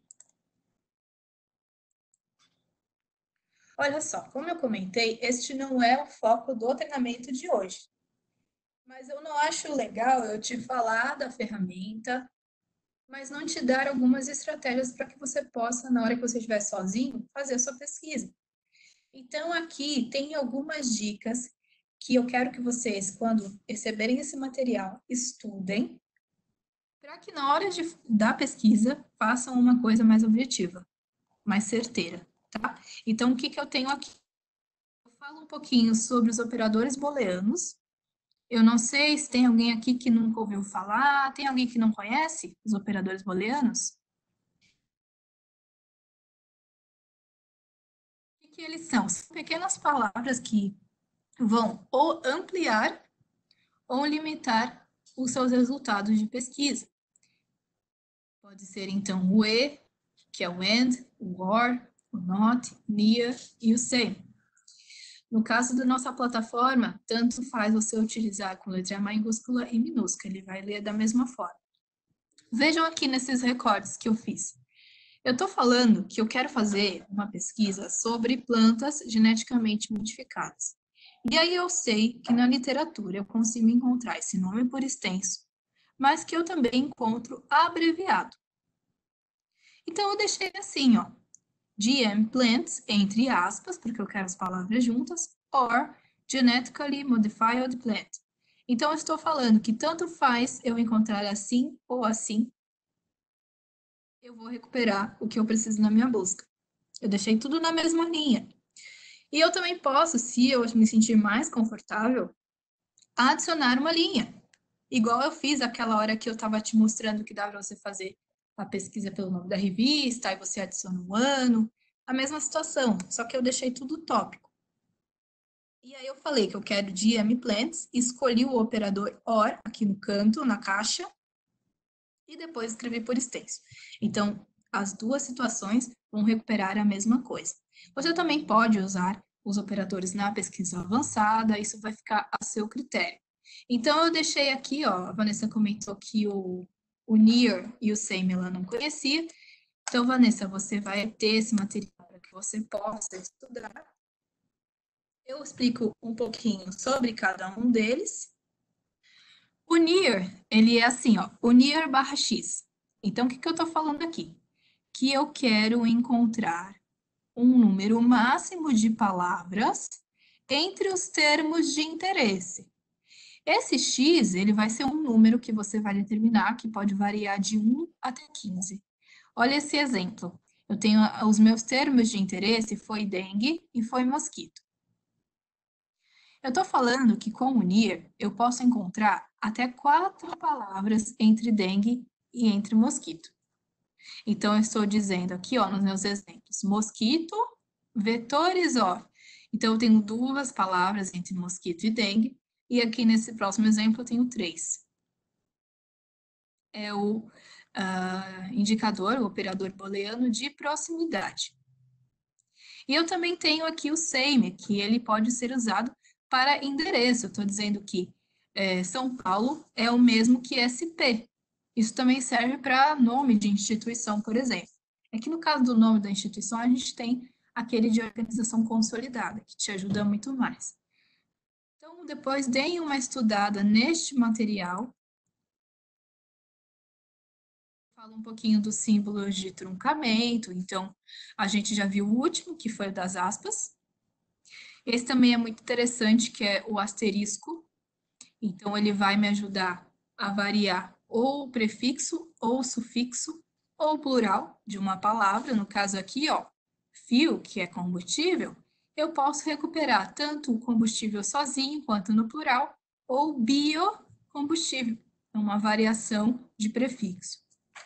Olha só, como eu comentei, este não é o foco do treinamento de hoje. Mas eu não acho legal eu te falar da ferramenta, mas não te dar algumas estratégias para que você possa, na hora que você estiver sozinho, fazer a sua pesquisa. Então, aqui tem algumas dicas que eu quero que vocês, quando receberem esse material, estudem, para que na hora da pesquisa façam uma coisa mais objetiva, mais certeira, tá? Então, o que eu tenho aqui? Eu falo um pouquinho sobre os operadores booleanos. Eu não sei se tem alguém aqui que nunca ouviu falar, tem alguém que não conhece os operadores booleanos? O que eles são? São pequenas palavras que vão ou ampliar ou limitar os seus resultados de pesquisa. Pode ser, então, o e, que é o and, o or, o not, near e o same. No caso da nossa plataforma, tanto faz você utilizar com letra maiúscula e minúscula, ele vai ler da mesma forma. Vejam aqui nesses recortes que eu fiz. Eu estou falando que eu quero fazer uma pesquisa sobre plantas geneticamente modificadas. E aí eu sei que na literatura eu consigo encontrar esse nome por extenso, mas que eu também encontro abreviado. Então eu deixei assim, ó, GM plants, entre aspas, porque eu quero as palavras juntas, or genetically modified plant. Então, eu estou falando que tanto faz eu encontrar assim ou assim, eu vou recuperar o que eu preciso na minha busca. Eu deixei tudo na mesma linha. E eu também posso, se eu me sentir mais confortável, adicionar uma linha. Igual eu fiz aquela hora que eu estava te mostrando que dá para você fazer a pesquisa pelo nome da revista, aí você adiciona um ano, a mesma situação, só que eu deixei tudo tópico. E aí eu falei que eu quero GM Plants, escolhi o operador OR aqui no canto, na caixa, e depois escrevi por extenso. Então, as duas situações vão recuperar a mesma coisa. Você também pode usar os operadores na pesquisa avançada, isso vai ficar a seu critério. Então, eu deixei aqui, ó, a Vanessa comentou que o near e o same ela não conhecia. Então, Vanessa, você vai ter esse material para que você possa estudar. Eu explico um pouquinho sobre cada um deles. O near, ele é assim, ó, o near barra x. Então, o que eu estou falando aqui? Que eu quero encontrar um número máximo de palavras entre os termos de interesse. Esse x, ele vai ser um número que você vai determinar, que pode variar de 1 até 15. Olha esse exemplo. Eu tenho os meus termos de interesse, foi dengue e foi mosquito. Eu estou falando que com o NIR eu posso encontrar até 4 palavras entre dengue e entre mosquito. Então, eu estou dizendo aqui, ó, nos meus exemplos, mosquito, vetores off. Então, eu tenho 2 palavras entre mosquito e dengue, e aqui nesse próximo exemplo eu tenho 3. É o indicador, o operador booleano de proximidade. E eu também tenho aqui o same, que ele pode ser usado para endereço. Eu estou dizendo que São Paulo é o mesmo que SP. Isso também serve para nome de instituição, por exemplo. É que no caso do nome da instituição, a gente tem aquele de organização consolidada, que te ajuda muito mais. Então, depois deem uma estudada neste material. Fala um pouquinho dos símbolos de truncamento. Então, a gente já viu o último, que foi o das aspas. Esse também é muito interessante, que é o asterisco. Então, ele vai me ajudar a variar ou o prefixo, ou o sufixo, ou o plural de uma palavra. No caso aqui, ó, fio, que é combustível, eu posso recuperar tanto o combustível sozinho, quanto no plural, ou biocombustível. É uma variação de prefixo.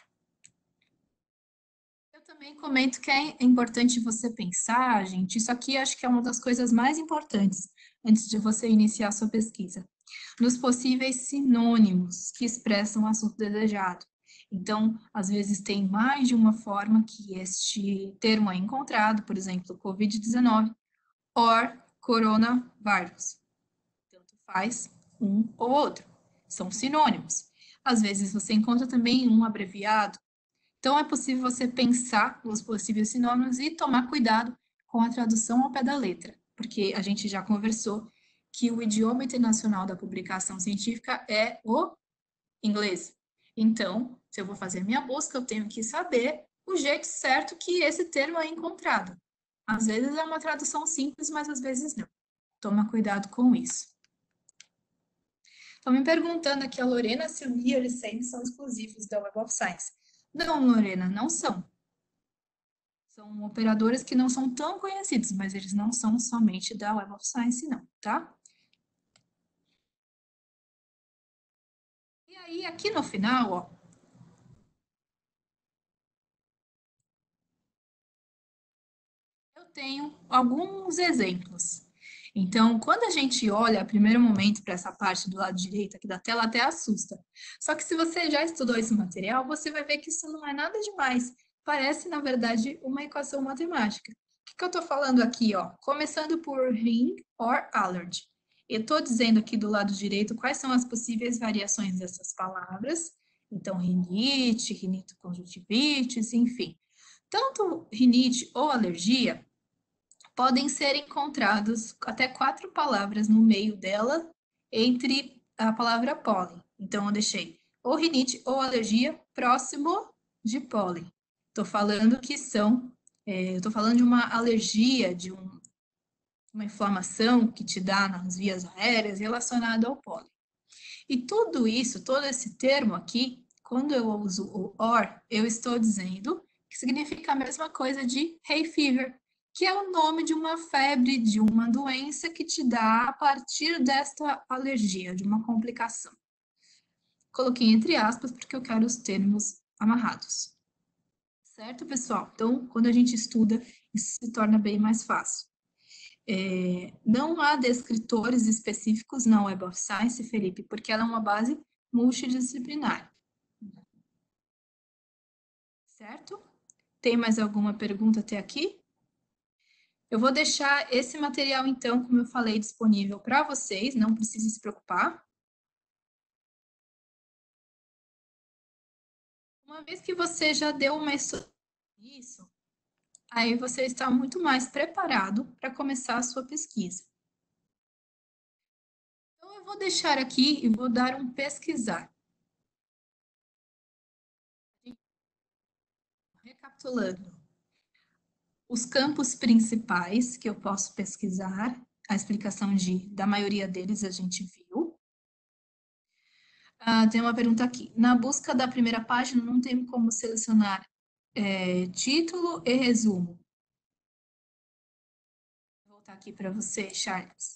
Eu também comento que é importante você pensar, gente, isso aqui acho que é uma das coisas mais importantes antes de você iniciar a sua pesquisa, nos possíveis sinônimos que expressam o assunto desejado. Então, às vezes tem mais de uma forma que este termo é encontrado, por exemplo, COVID-19 or coronavírus. Tanto faz um ou outro, são sinônimos. Às vezes você encontra também um abreviado. Então, é possível você pensar nos possíveis sinônimos e tomar cuidado com a tradução ao pé da letra, porque a gente já conversou que o idioma internacional da publicação científica é o inglês. Então, se eu vou fazer a minha busca, eu tenho que saber o jeito certo que esse termo é encontrado. Às vezes é uma tradução simples, mas às vezes não. Toma cuidado com isso. Estão me perguntando aqui a Lorena se o NIR e o SEM são exclusivos da Web of Science. Não, Lorena, não são. São operadores que não são tão conhecidos, mas eles não são somente da Web of Science, não, tá? E aí, aqui no final, ó, eu tenho alguns exemplos. Então, quando a gente olha, a primeiro momento, para essa parte do lado direito aqui da tela, até assusta. Só que se você já estudou esse material, você vai ver que isso não é nada demais. Parece, na verdade, uma equação matemática. O que eu estou falando aqui, ó? Começando por ring or allergy. Eu estou dizendo aqui do lado direito quais são as possíveis variações dessas palavras. Então, rinite, rinitoconjuntivites, enfim. Tanto rinite ou alergia podem ser encontrados até 4 palavras no meio dela, entre a palavra pólen. Então, eu deixei ou rinite ou alergia próximo de pólen. Estou falando que são, estou falando de uma alergia, uma inflamação que te dá nas vias aéreas relacionado ao pólen. E tudo isso, todo esse termo aqui, quando eu uso o or, eu estou dizendo que significa a mesma coisa de hay fever, que é o nome de uma febre, de uma doença que te dá a partir desta alergia, de uma complicação. Coloquei entre aspas porque eu quero os termos amarrados. Certo, pessoal? Então, quando a gente estuda, isso se torna bem mais fácil. Não há descritores específicos na Web of Science, Felipe, porque ela é uma base multidisciplinar. Certo? Tem mais alguma pergunta até aqui? Eu vou deixar esse material, então, como eu falei, disponível para vocês, não precisa se preocupar. Uma vez que você já deu uma estudada nisso, aí você está muito mais preparado para começar a sua pesquisa. Então, eu vou deixar aqui e vou dar um pesquisar. Recapitulando, os campos principais que eu posso pesquisar, a explicação da maioria deles a gente viu. Tem uma pergunta aqui. Na busca da primeira página, não tem como selecionar título e resumo. Vou voltar aqui para você, Charles.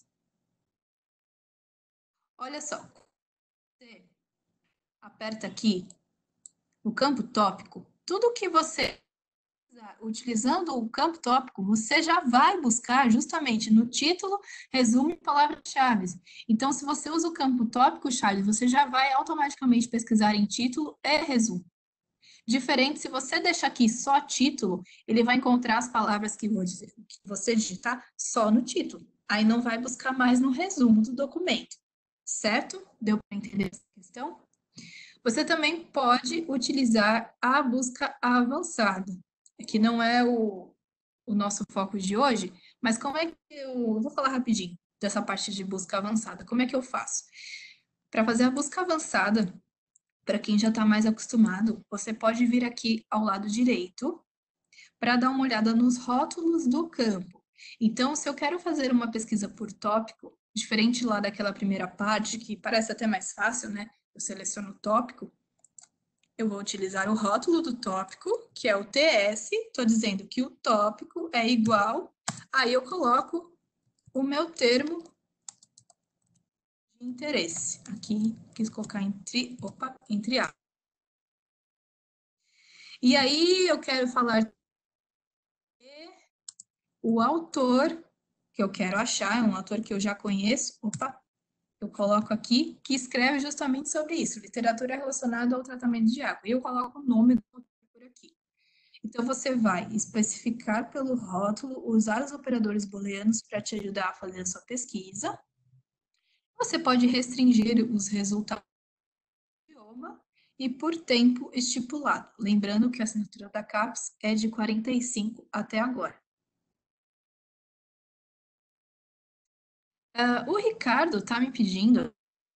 Olha só. Você aperta aqui no campo tópico, tudo que você utilizando o campo tópico, você já vai buscar justamente no título, resumo e palavras-chave. Então, se você usa o campo tópico, Charles, você já vai automaticamente pesquisar em título e resumo. Diferente, se você deixar aqui só título, ele vai encontrar as palavras que você digitar só no título. Aí não vai buscar mais no resumo do documento. Certo? Deu para entender essa questão? Você também pode utilizar a busca avançada, que não é o nosso foco de hoje, mas como é que eu vou falar rapidinho dessa parte de busca avançada. Como é que eu faço? Para fazer a busca avançada, para quem já está mais acostumado, você pode vir aqui ao lado direito para dar uma olhada nos rótulos do campo. Então, se eu quero fazer uma pesquisa por tópico, diferente lá daquela primeira parte, que parece até mais fácil, né? Eu seleciono o tópico, eu vou utilizar o rótulo do tópico, que é o TS, estou dizendo que o tópico é igual, aí eu coloco o meu termo de interesse. Aqui, quis colocar entre A. E aí, eu quero falar o autor que eu quero achar, é um autor que eu já conheço, eu coloco aqui, que escreve justamente sobre isso, literatura relacionada ao tratamento de água. E eu coloco o nome do autor por aqui. Então, você vai especificar pelo rótulo, usar os operadores booleanos para te ajudar a fazer a sua pesquisa. Você pode restringir os resultados do idioma e por tempo estipulado. Lembrando que a assinatura da CAPES é de 45 até agora. O Ricardo está me pedindo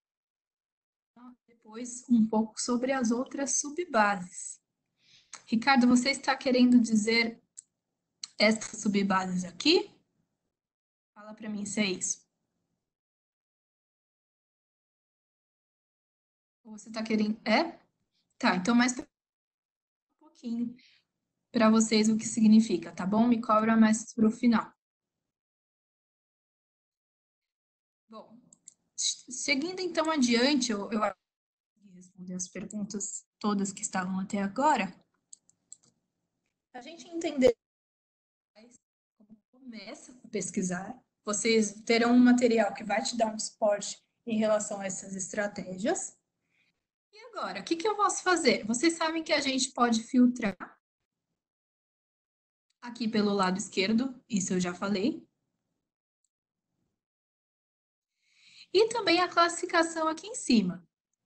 depois um pouco sobre as outras subbases. Ricardo, você está querendo dizer essas subbases aqui? Fala para mim se é isso. Ou você está querendo... Tá, então mais um pouquinho para vocês o que significa, tá bom? Me cobra mais para o final. Bom, seguindo então adiante, eu responder as perguntas todas que estavam até agora. A gente entender como começa a pesquisar, vocês terão um material que vai te dar um suporte em relação a essas estratégias. E agora, o que eu posso fazer? Vocês sabem que a gente pode filtrar aqui pelo lado esquerdo, isso eu já falei. E também a classificação aqui em cima.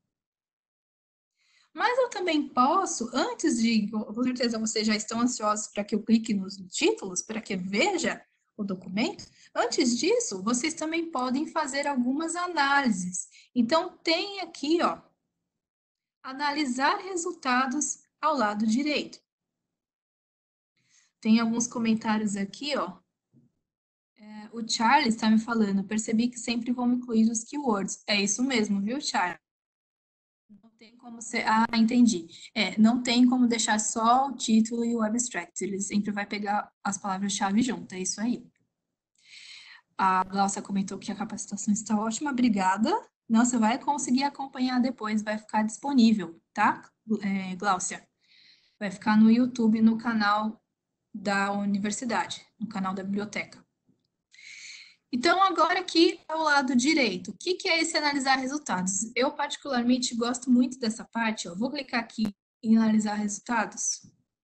Mas eu também posso, antes de, com certeza vocês já estão ansiosos para que eu clique nos títulos, para que veja o documento. Antes disso, vocês também podem fazer algumas análises. Então, tem aqui, ó, analisar resultados ao lado direito. Tem alguns comentários aqui, ó, O Charles está me falando, percebi que sempre vão incluir os keywords. É isso mesmo, viu, Charles? Não tem como ser. Ah, entendi. Não tem como deixar só o título e o abstract. Ele sempre vai pegar as palavras-chave junto. É isso aí. A Glaucia comentou que a capacitação está ótima, obrigada. Não, você vai conseguir acompanhar depois, vai ficar disponível, tá, Glaucia? Vai ficar no YouTube, no canal da universidade, no canal da biblioteca. Então, agora aqui ao lado direito, o que é esse analisar resultados? Eu, particularmente, gosto muito dessa parte, ó. Vou clicar aqui em analisar resultados.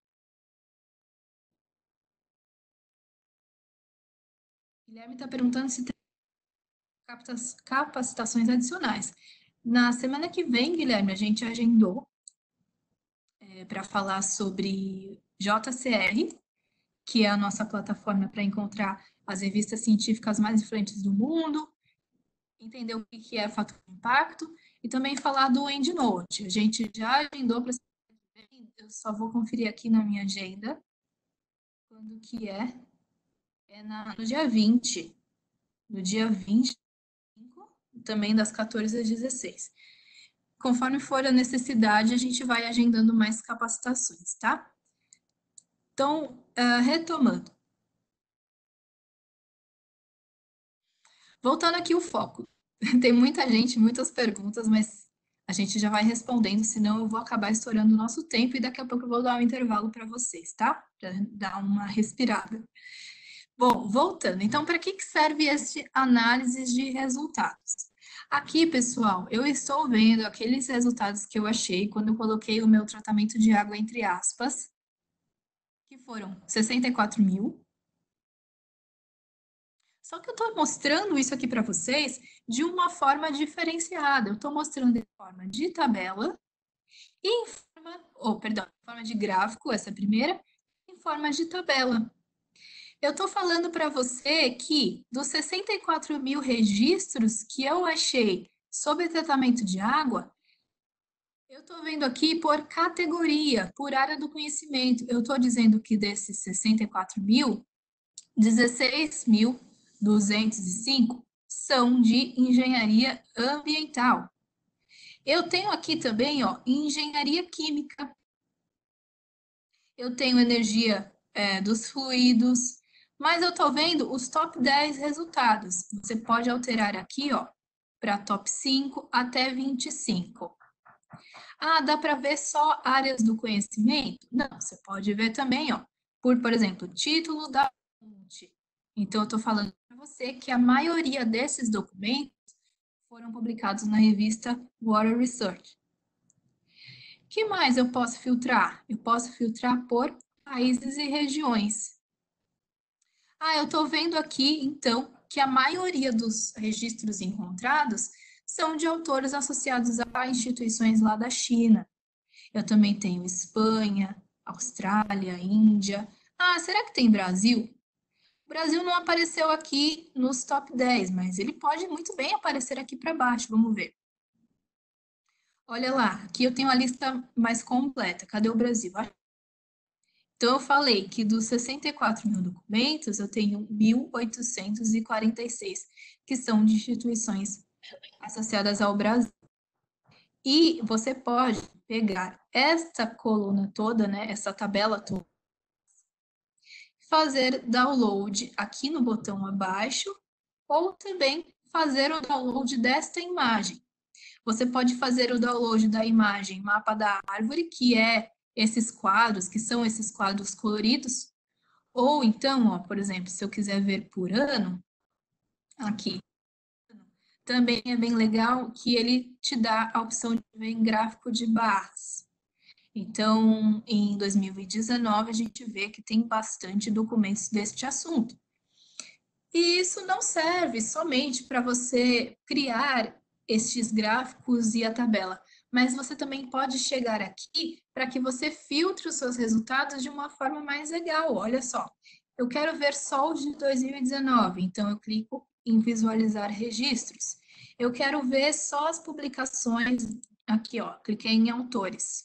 Guilherme está perguntando se tem capacitações adicionais. Na semana que vem, Guilherme, a gente agendou para falar sobre JCR, que é a nossa plataforma para encontrar as revistas científicas mais influentes do mundo, entender o que é fator de impacto e também falar do EndNote. A gente já agendou para eu só vou conferir aqui na minha agenda quando que é. No dia 20. No dia 25, também das 14 às 16. Conforme for a necessidade, a gente vai agendando mais capacitações, tá? Então, retomando. Voltando aqui o foco. Tem muita gente, muitas perguntas, mas a gente já vai respondendo, senão eu vou acabar estourando o nosso tempo e daqui a pouco eu vou dar um intervalo para vocês, tá? Para dar uma respirada. Bom, voltando. Então, para que serve esse análise de resultados? Aqui, pessoal, eu estou vendo aqueles resultados que eu achei quando eu coloquei o meu tratamento de água entre aspas, que foram 64 mil. Só que eu estou mostrando isso aqui para vocês de uma forma diferenciada. Eu estou mostrando em forma de tabela e em forma de gráfico, essa primeira, em forma de tabela. Eu estou falando para você que dos 64 mil registros que eu achei sobre tratamento de água, eu estou vendo aqui por categoria, por área do conhecimento. Eu estou dizendo que desses 64 mil, 16.205 são de engenharia ambiental. Eu tenho aqui também, ó, engenharia química. Eu tenho energia dos fluidos, mas eu estou vendo os top 10 resultados. Você pode alterar aqui, ó, para top 5 até 25. Ah, dá para ver só áreas do conhecimento? Não, você pode ver também, ó, por exemplo, título da fonte. Então, eu estou falando para você que a maioria desses documentos foram publicados na revista Water Research. O que mais eu posso filtrar? Eu posso filtrar por países e regiões. Ah, eu estou vendo aqui, então, que a maioria dos registros encontrados são de autores associados a instituições lá da China. Eu também tenho Espanha, Austrália, Índia. Ah, será que tem Brasil? O Brasil não apareceu aqui nos top 10, mas ele pode muito bem aparecer aqui para baixo. Vamos ver. Olha lá, aqui eu tenho a lista mais completa. Cadê o Brasil? Então, eu falei que dos 64 mil documentos, eu tenho 1.846 que são de instituições associadas ao Brasil. E você pode pegar essa coluna toda, né, essa tabela toda, fazer download aqui no botão abaixo, ou também fazer o download desta imagem. Você pode fazer o download da imagem mapa da árvore, que é esses quadros, que são esses quadros coloridos, ou então, ó, por exemplo, se eu quiser ver por ano, aqui, também é bem legal que ele te dá a opção de ver em gráfico de barras. Então, em 2019, a gente vê que tem bastante documentos deste assunto. E isso não serve somente para você criar estes gráficos e a tabela, mas você também pode chegar aqui para que você filtre os seus resultados de uma forma mais legal. Olha só, eu quero ver só os de 2019, então eu clico em visualizar registros. Eu quero ver só as publicações, aqui ó, cliquei em autores.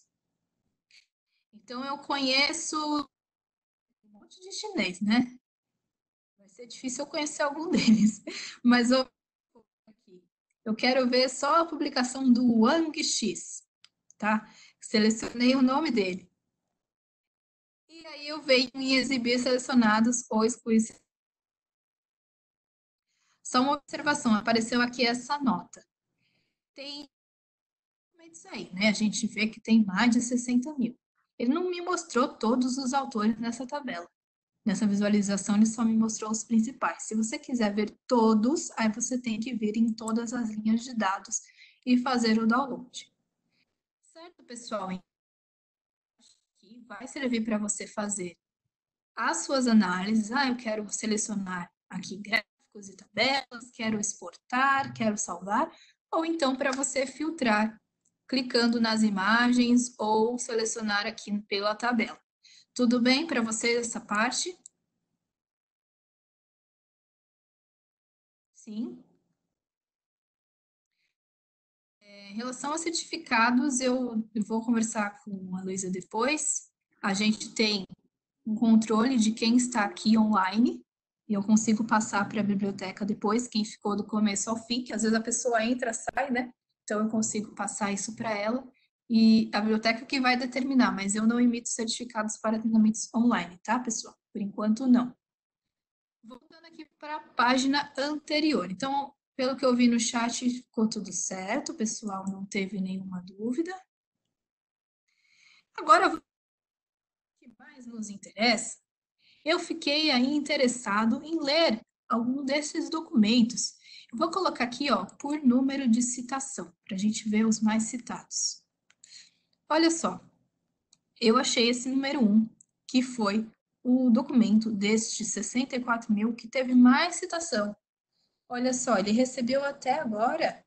Então eu conheço um monte de chinês, né? ser difícil eu conhecer algum deles, mas eu quero ver só a publicação do Wang X, tá? Selecionei o nome dele. E aí eu venho em exibir selecionados ou excluir. Só uma observação, apareceu aqui essa nota. Tem isso aí, né? A gente vê que tem mais de 60 mil. Ele não me mostrou todos os autores nessa tabela. Nessa visualização, ele só me mostrou os principais. Se você quiser ver todos, aí você tem que vir em todas as linhas de dados e fazer o download. Certo, pessoal? Aqui vai servir para você fazer as suas análises. Ah, eu quero selecionar aqui gráficos e tabelas, quero exportar, quero salvar, ou então para você filtrar, clicando nas imagens ou selecionar aqui pela tabela. Tudo bem para você essa parte? Sim. Em relação a certificados, eu vou conversar com a Luísa depois. A gente tem um controle de quem está aqui online, e eu consigo passar para a biblioteca depois, quem ficou do começo ao fim, que às vezes a pessoa entra, sai, né? Então eu consigo passar isso para ela, e a biblioteca que vai determinar, mas eu não emito certificados para treinamentos online, tá, pessoal? Por enquanto, não. Voltando aqui para a página anterior. Então, pelo que eu vi no chat, ficou tudo certo, o pessoal não teve nenhuma dúvida. Agora, o que mais nos interessa, eu fiquei aí interessado em ler algum desses documentos. Eu vou colocar aqui, ó, por número de citação, para a gente ver os mais citados. Olha só, eu achei esse número 1, que foi o documento destes 64 mil que teve mais citação. Olha só, ele recebeu até agora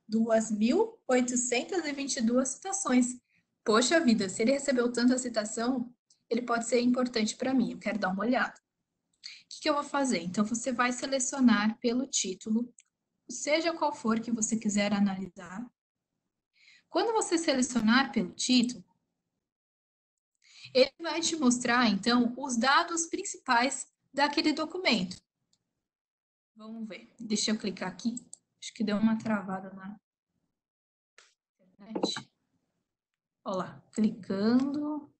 2.822 citações. Poxa vida, se ele recebeu tanta citação, ele pode ser importante para mim. Eu quero dar uma olhada. O que eu vou fazer? Então, você vai selecionar pelo título, seja qual for que você quiser analisar. Quando você selecionar pelo título, ele vai te mostrar, então, os dados principais daquele documento. Vamos ver. Deixa eu clicar aqui. Acho que deu uma travada na internet. Olha lá, clicando.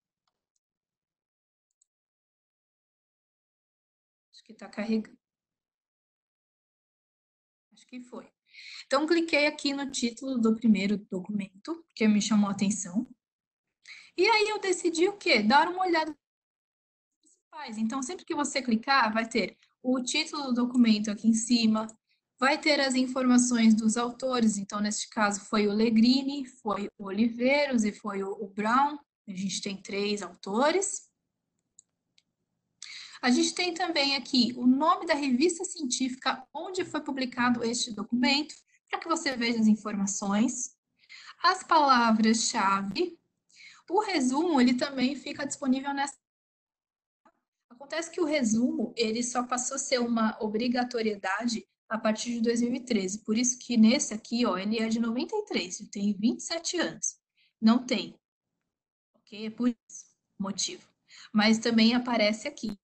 Acho que está carregando. Acho que foi. Então, cliquei aqui no título do primeiro documento, que me chamou a atenção. E aí eu decidi o quê? Dar uma olhada nos principais. Então, sempre que você clicar, vai ter o título do documento aqui em cima, vai ter as informações dos autores. Então, neste caso, foi o Legrini, foi o Oliveiros e foi o Brown. A gente tem 3 autores. A gente tem também aqui o nome da revista científica onde foi publicado este documento, para que você veja as informações. As palavras-chave. O resumo, ele também fica disponível nessa. Acontece que o resumo, ele só passou a ser uma obrigatoriedade a partir de 2013. Por isso que nesse aqui, ó, ele é de 93, ele tem 27 anos. Não tem. Ok? É por esse motivo. Mas também aparece aqui.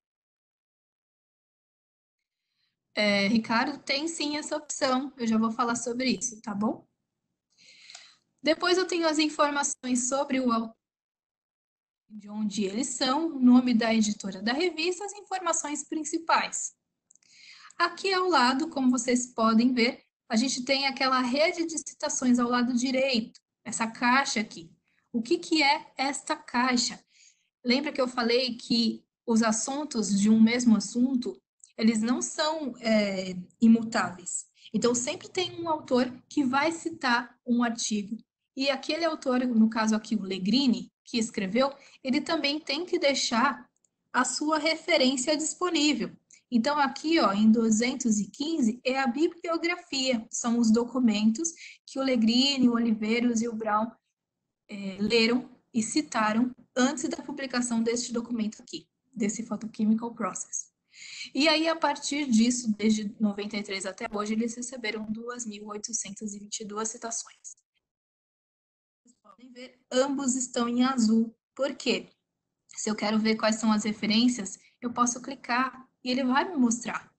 Ricardo, tem sim essa opção. Eu já vou falar sobre isso, tá bom? Depois eu tenho as informações sobre o autor, de onde eles são, o nome da editora da revista, as informações principais. Aqui ao lado, como vocês podem ver, a gente tem aquela rede de citações ao lado direito, essa caixa aqui. O que é esta caixa? Lembra que eu falei que os assuntos de um mesmo assunto, eles não são imutáveis. Então, sempre tem um autor que vai citar um artigo. E aquele autor, no caso aqui, o Legrini, que escreveu, ele também tem que deixar a sua referência disponível. Então, aqui, ó, em 215, é a bibliografia, são os documentos que o Legrini, o Oliveiros e o Brown leram e citaram antes da publicação deste documento aqui, desse Photochemical Process. E aí, a partir disso, desde 93 até hoje, eles receberam 2.822 citações. Vocês podem ver, ambos estão em azul. Por quê? Se eu quero ver quais são as referências, eu posso clicar e ele vai me mostrar.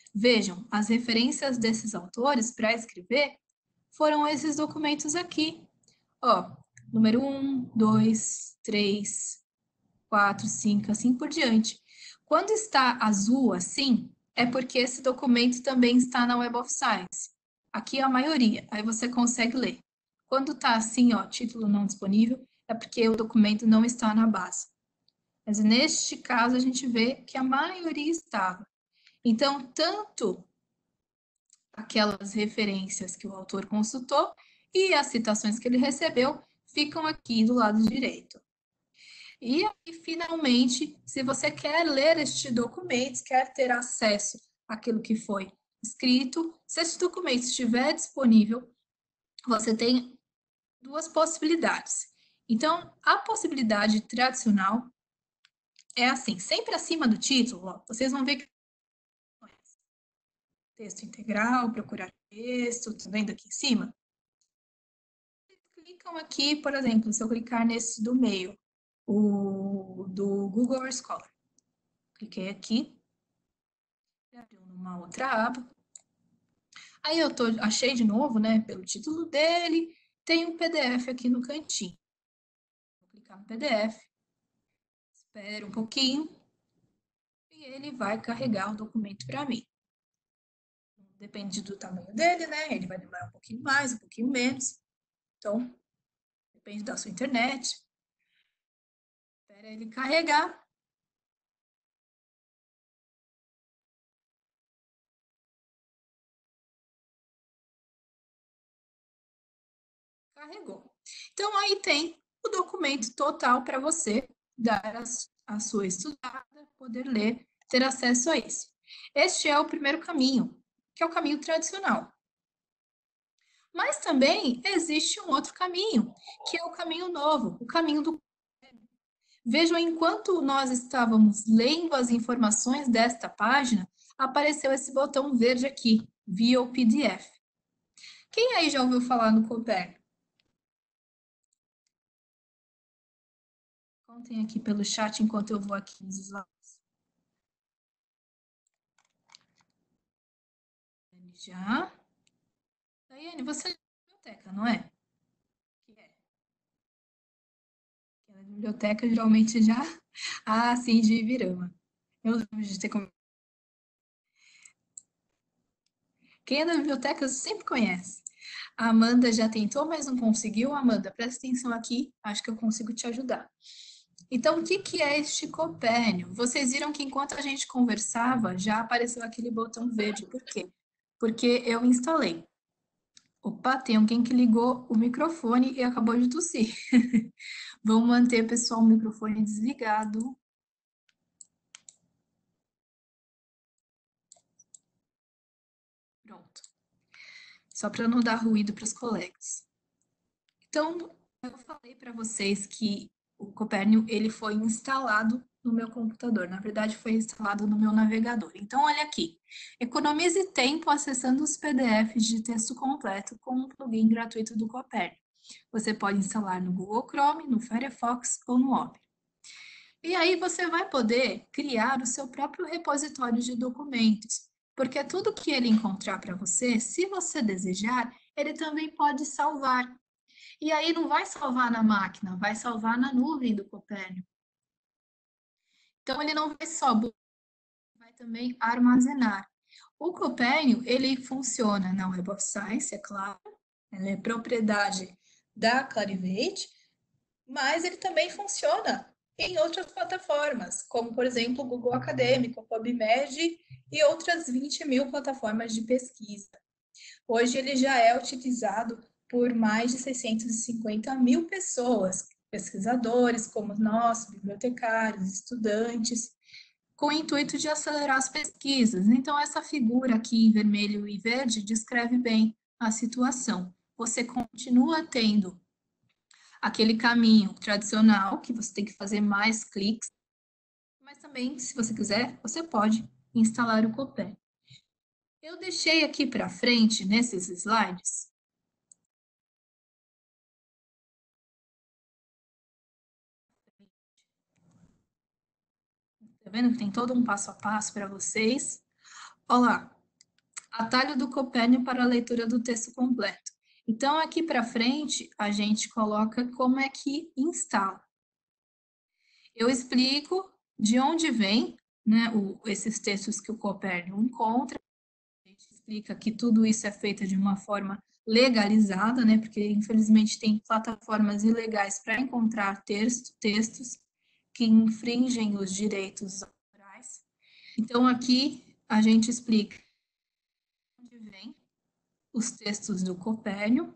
Vejam, as referências desses autores para escrever foram esses documentos aqui. Ó, número 1, 2, 3, 4, 5, assim por diante. Quando está azul assim, é porque esse documento também está na Web of Science. Aqui é a maioria, aí você consegue ler. Quando está assim, ó, título não disponível, é porque o documento não está na base. Mas neste caso, a gente vê que a maioria estava. Então, tanto aquelas referências que o autor consultou e as citações que ele recebeu ficam aqui do lado direito. E aí, finalmente, se você quer ler este documento, quer ter acesso àquilo que foi escrito, se esse documento estiver disponível, você tem duas possibilidades. Então, a possibilidade tradicional é assim, sempre acima do título, ó, vocês vão ver que texto integral, procurar texto, tá vendo aqui em cima? Clicam aqui, por exemplo, se eu clicar nesse do meio, o do Google Scholar. Cliquei aqui, abriu numa outra aba. Aí achei de novo, né, pelo título dele, tem um PDF aqui no cantinho. Vou clicar no PDF, espero um pouquinho, e ele vai carregar o documento para mim. Depende do tamanho dele, né? Ele vai demorar um pouquinho mais, um pouquinho menos. Então, depende da sua internet. Espera ele carregar. Carregou. Então, aí tem o documento total para você dar a sua estudada, poder ler, ter acesso a isso. Este é o primeiro caminho, que é o caminho tradicional. Mas também existe um outro caminho, que é o caminho novo, o caminho do. Vejam, enquanto nós estávamos lendo as informações desta página, apareceu esse botão verde aqui, via o PDF. Quem aí já ouviu falar no Copérnico? Contem aqui pelo chat enquanto eu vou aqui nos slides. Já. Daiane, você é da biblioteca, não é? Que é? Que é da biblioteca, geralmente já. Ah, sim, de Ibirama. Eu lembro de ter. Quem é da biblioteca sempre conhece. A Amanda já tentou, mas não conseguiu. Amanda, presta atenção aqui, acho que eu consigo te ajudar. Então, o que, que é este Copérnio? Vocês viram que enquanto a gente conversava, já apareceu aquele botão verde. Por quê? Porque eu instalei. Opa, tem alguém que ligou o microfone e acabou de tossir. Vamos manter, pessoal, o microfone desligado. Pronto. Só para não dar ruído para os colegas. Então, eu falei para vocês que o Copérnio ele foi instalado no meu computador. Na verdade, foi instalado no meu navegador. Então, olha aqui. Economize tempo acessando os PDFs de texto completo com um plugin gratuito do Copérnio. Você pode instalar no Google Chrome, no Firefox ou no Opera. E aí você vai poder criar o seu próprio repositório de documentos, porque tudo que ele encontrar para você, se você desejar, ele também pode salvar. E aí não vai salvar na máquina, vai salvar na nuvem do Copérnico. Então ele não vai só, vai também armazenar. O Copérnico, ele funciona na Web of Science, é claro, ele é propriedade da Clarivate, mas ele também funciona em outras plataformas, como, por exemplo, o Google Acadêmico, o PubMed e outras 20 mil plataformas de pesquisa. Hoje ele já é utilizado por mais de 650 mil pessoas, pesquisadores como nós, bibliotecários, estudantes, com o intuito de acelerar as pesquisas. Então, essa figura aqui em vermelho e verde descreve bem a situação. Você continua tendo aquele caminho tradicional, que você tem que fazer mais cliques, mas também, se você quiser, você pode instalar o Copé. Eu deixei aqui para frente, nesses slides, tá vendo que tem todo um passo a passo para vocês? Olha lá, Atalho do Copérnio para a leitura do texto completo. Então, aqui para frente, a gente coloca como é que instala. Eu explico de onde vem, né, esses textos que o Copérnio encontra. A gente explica que tudo isso é feito de uma forma legalizada, né, porque infelizmente tem plataformas ilegais para encontrar textos que infringem os direitos autorais. Então, aqui a gente explica de onde vem os textos do Copérnio.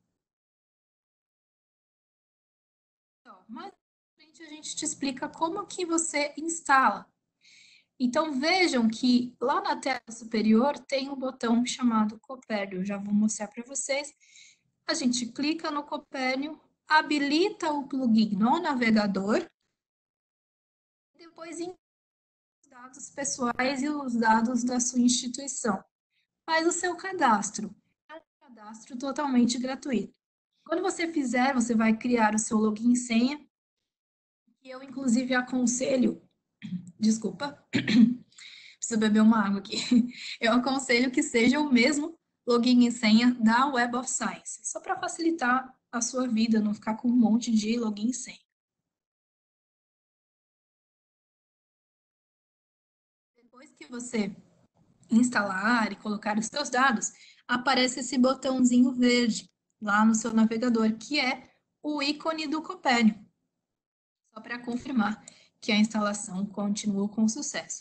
Então, mais à frente a gente te explica como que você instala. Então, vejam que lá na tela superior tem um botão chamado Copérnio. Eu já vou mostrar para vocês. A gente clica no Copérnio, habilita o plugin no navegador, depois os dados pessoais e os dados da sua instituição. Faz o seu cadastro. É um cadastro totalmente gratuito. Quando você fizer, você vai criar o seu login e senha, que eu, inclusive, aconselho. Desculpa, preciso beber uma água aqui. Eu aconselho que seja o mesmo login e senha da Web of Science, só para facilitar a sua vida, não ficar com um monte de login e senha. Depois que você instalar e colocar os seus dados, aparece esse botãozinho verde lá no seu navegador, que é o ícone do Copérnio, só para confirmar que a instalação continuou com sucesso.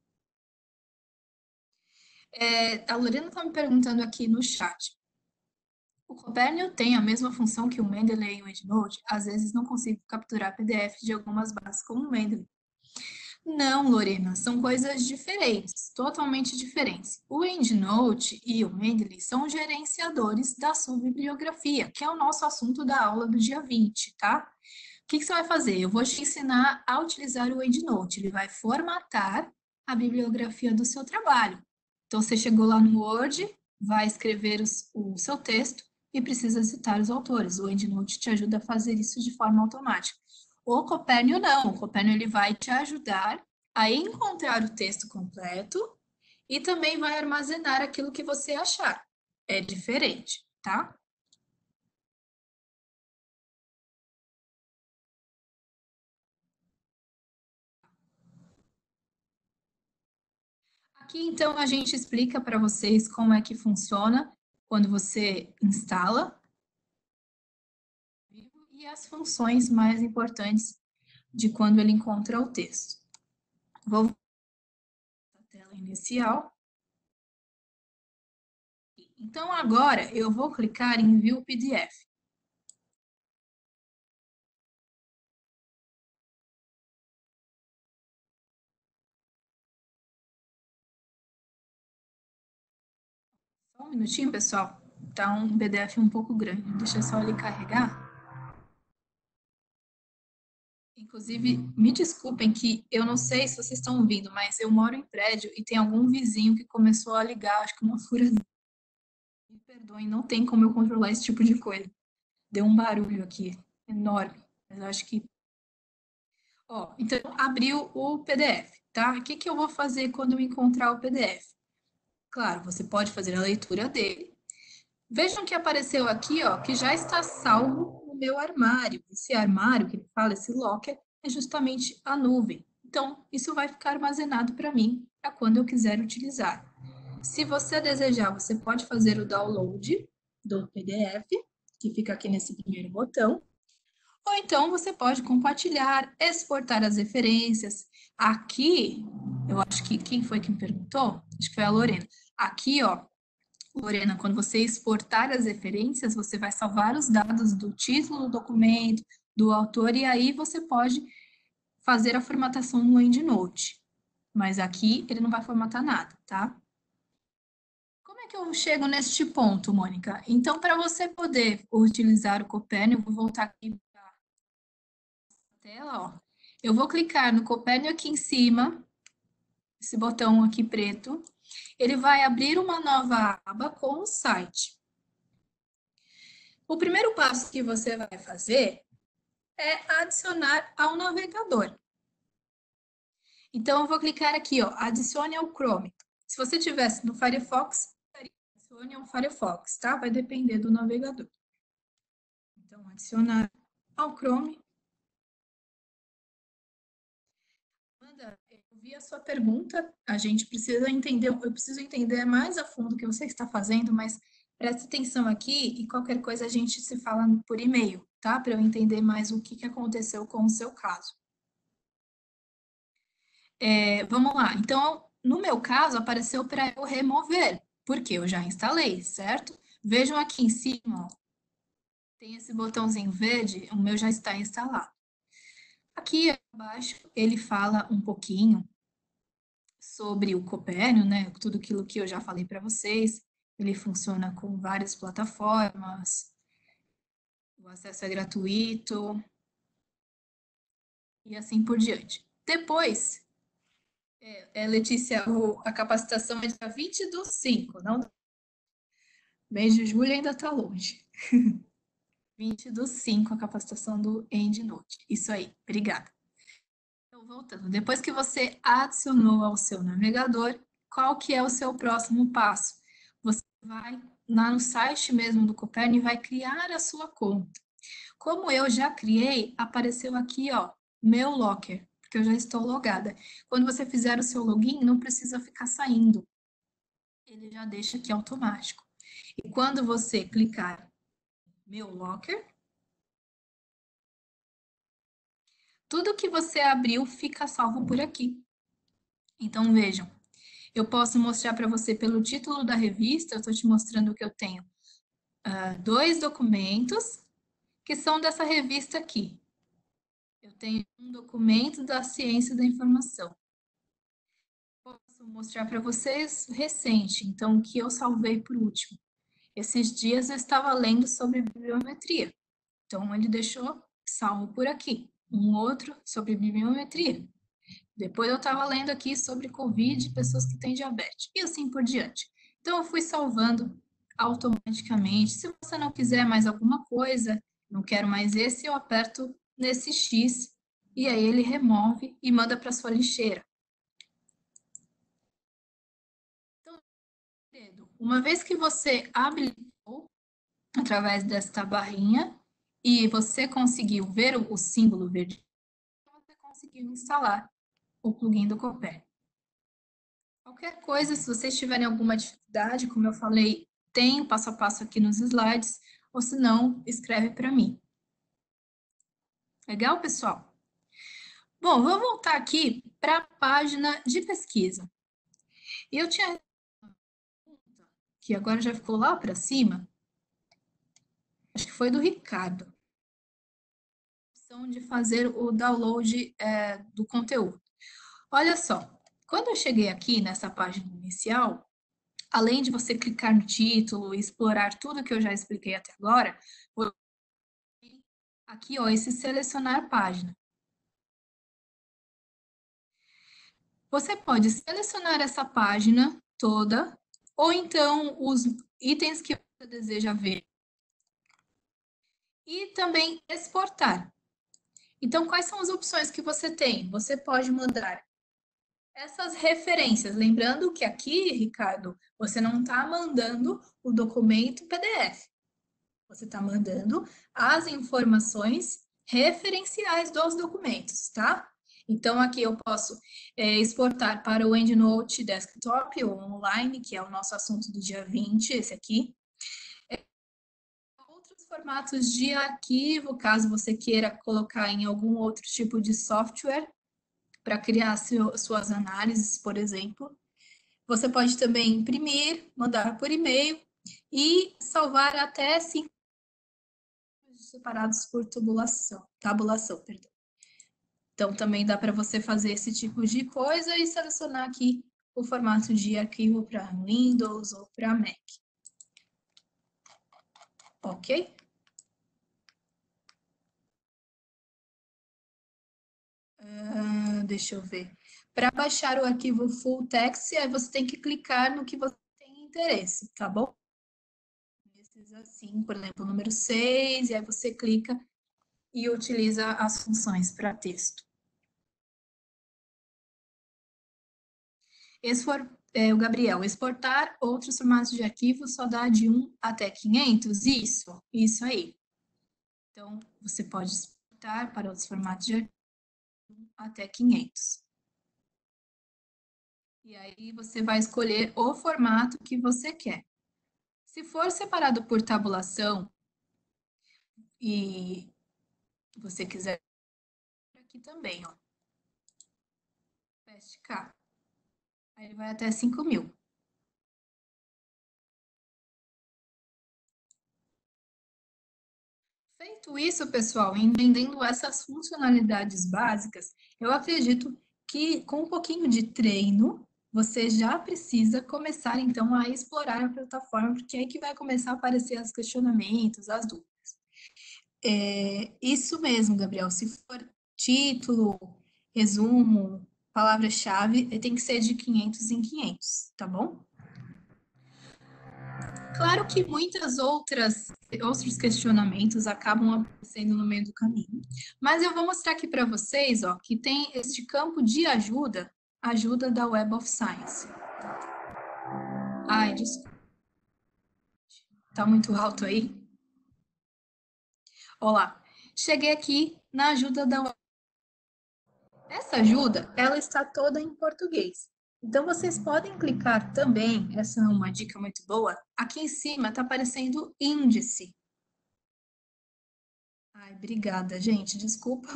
A Lorena está me perguntando aqui no chat. O Copérnio tem a mesma função que o Mendeley e o EndNote? Às vezes não consigo capturar PDF de algumas bases como o Mendeley. Não, Lorena, são coisas diferentes, totalmente diferentes. O EndNote e o Mendeley são gerenciadores da sua bibliografia, que é o nosso assunto da aula do dia 20, tá? O que você vai fazer? Eu vou te ensinar a utilizar o EndNote. Ele vai formatar a bibliografia do seu trabalho. Então, você chegou lá no Word, vai escrever o seu texto e precisa citar os autores. O EndNote te ajuda a fazer isso de forma automática. O Copérnio não. O Copérnio ele vai te ajudar a encontrar o texto completo e também vai armazenar aquilo que você achar. É diferente, tá? Aqui, então, a gente explica para vocês como é que funciona quando você instala e as funções mais importantes de quando ele encontra o texto. Vou voltar à tela inicial. Então, agora eu vou clicar em View PDF. Só um minutinho, pessoal. Tá um PDF um pouco grande. Deixa só ele carregar. Inclusive, me desculpem que eu não sei se vocês estão ouvindo, mas eu moro em prédio e tem algum vizinho que começou a ligar, acho que uma furadeira. Me perdoem, não tem como eu controlar esse tipo de coisa. Deu um barulho aqui enorme, mas eu acho que. Ó, então, abriu o PDF, tá? O que que eu vou fazer quando eu encontrar o PDF? Claro, você pode fazer a leitura dele. Vejam que apareceu aqui, ó, que já está salvo no meu armário. Esse armário que ele fala, esse locker, é justamente a nuvem. Então, isso vai ficar armazenado para mim, para quando eu quiser utilizar. Se você desejar, você pode fazer o download do PDF, que fica aqui nesse primeiro botão, ou então você pode compartilhar, exportar as referências. Aqui, eu acho que quem foi que me perguntou? Acho que foi a Lorena. Aqui, ó, Lorena, quando você exportar as referências, você vai salvar os dados do título do documento, do autor, e aí você pode fazer a formatação no EndNote. Mas aqui ele não vai formatar nada, tá? Como é que eu chego neste ponto, Mônica? Então, para você poder utilizar o Copérnio, eu vou voltar aqui para a tela, ó. Eu vou clicar no Copérnio aqui em cima, esse botão aqui preto. Ele vai abrir uma nova aba com o site. O primeiro passo que você vai fazer é adicionar ao navegador. Então, eu vou clicar aqui, ó, adicione ao Chrome. Se você tivesse no Firefox, Sony ou Firefox, tá? Vai depender do navegador. Então, adicionar ao Chrome. Amanda, eu vi a sua pergunta, a gente precisa entender, eu preciso entender mais a fundo o que você está fazendo, mas preste atenção aqui e qualquer coisa a gente se fala por e-mail, tá? Para eu entender mais o que aconteceu com o seu caso. Vamos lá, então, no meu caso, apareceu para eu remover, porque eu já instalei, certo? Vejam aqui em cima, ó, tem esse botãozinho verde, o meu já está instalado. Aqui abaixo, ele fala um pouquinho sobre o Copérnio, né? Tudo aquilo que eu já falei para vocês. Ele funciona com várias plataformas, o acesso é gratuito e assim por diante. Depois, Letícia, a capacitação é dia 20/5, não mês de julho ainda está longe. 20/5 a capacitação do EndNote. Isso aí, obrigada. Então, voltando, depois que você adicionou ao seu navegador, qual que é o seu próximo passo? Você vai lá no site mesmo do Copérnio e vai criar a sua conta. Como eu já criei, apareceu aqui, ó, meu locker, porque eu já estou logada. Quando você fizer o seu login, não precisa ficar saindo. Ele já deixa aqui automático. E quando você clicar meu locker, tudo que você abriu fica salvo por aqui. Então, vejam, eu posso mostrar para você pelo título da revista, eu estou te mostrando que eu tenho 2 documentos que são dessa revista aqui. Eu tenho um documento da ciência da informação. Posso mostrar para vocês recente, então, que eu salvei por último. Esses dias eu estava lendo sobre bibliometria, então ele deixou salvo por aqui. Um outro sobre bibliometria. Depois eu estava lendo aqui sobre Covid e pessoas que têm diabetes, e assim por diante. Então, eu fui salvando automaticamente. Se você não quiser mais alguma coisa, não quero mais esse, eu aperto nesse X, e aí ele remove e manda para sua lixeira. Então, uma vez que você habilitou através desta barrinha, e você conseguiu ver o símbolo verde, você conseguiu instalar o plugin do Copérnico. Qualquer coisa, se vocês tiverem alguma dificuldade, como eu falei, tem o passo a passo aqui nos slides, ou se não, escreve para mim. Legal, pessoal? Bom, vou voltar aqui para a página de pesquisa. E eu tinha que agora já ficou lá para cima, acho que foi do Ricardo, a opção de fazer o download do conteúdo. Olha só, quando eu cheguei aqui nessa página inicial, além de você clicar no título e explorar tudo que eu já expliquei até agora, aqui, ó, esse selecionar página. Você pode selecionar essa página toda, ou então os itens que você deseja ver. E também exportar. Então, quais são as opções que você tem? Você pode mandar essas referências. Lembrando que aqui, Ricardo, você não está mandando o documento PDF. Você está mandando as informações referenciais dos documentos, tá? Então, aqui eu posso exportar para o EndNote Desktop ou online, que é o nosso assunto do dia 20, esse aqui. Outros formatos de arquivo, caso você queira colocar em algum outro tipo de software para criar suas análises, por exemplo. Você pode também imprimir, mandar por e-mail e salvar até 5 separados por tabulação, perdão. Então, também dá para você fazer esse tipo de coisa e selecionar aqui o formato de arquivo para Windows ou para Mac. Ok? Deixa eu ver. Para baixar o arquivo full text, aí você tem que clicar no que você tem interesse, tá bom? Esses assim, por exemplo, o número 6, e aí você clica e utiliza as funções para texto. o Gabriel, exportar outros formatos de arquivo só dá de 1 até 500? Isso aí. Então, você pode exportar para outros formatos de arquivo até 500. E aí você vai escolher o formato que você quer. Se for separado por tabulação e você quiser aqui também, ó, K, aí vai até 5.000. Feito isso, pessoal, entendendo essas funcionalidades básicas, eu acredito que com um pouquinho de treino, você já precisa começar, então, a explorar a plataforma, porque é aí que vai começar a aparecer os questionamentos, as dúvidas. Isso mesmo, Gabriel, se for título, resumo, palavra-chave, tem que ser de 500 em 500, tá bom? Claro que outros questionamentos acabam aparecendo no meio do caminho, mas eu vou mostrar aqui para vocês, ó, que tem este campo de ajuda da Web of Science. Ai, desculpa. Tá muito alto aí? Olá, cheguei aqui na ajuda da Web. Essa ajuda, ela está toda em português. Então, vocês podem clicar também, essa é uma dica muito boa, aqui em cima está aparecendo índice. Ai, obrigada, gente. Desculpa,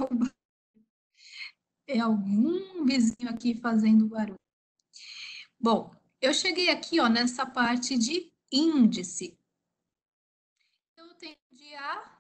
é algum vizinho aqui fazendo barulho. Bom, eu cheguei aqui, ó, nessa parte de índice. Então, eu tenho de A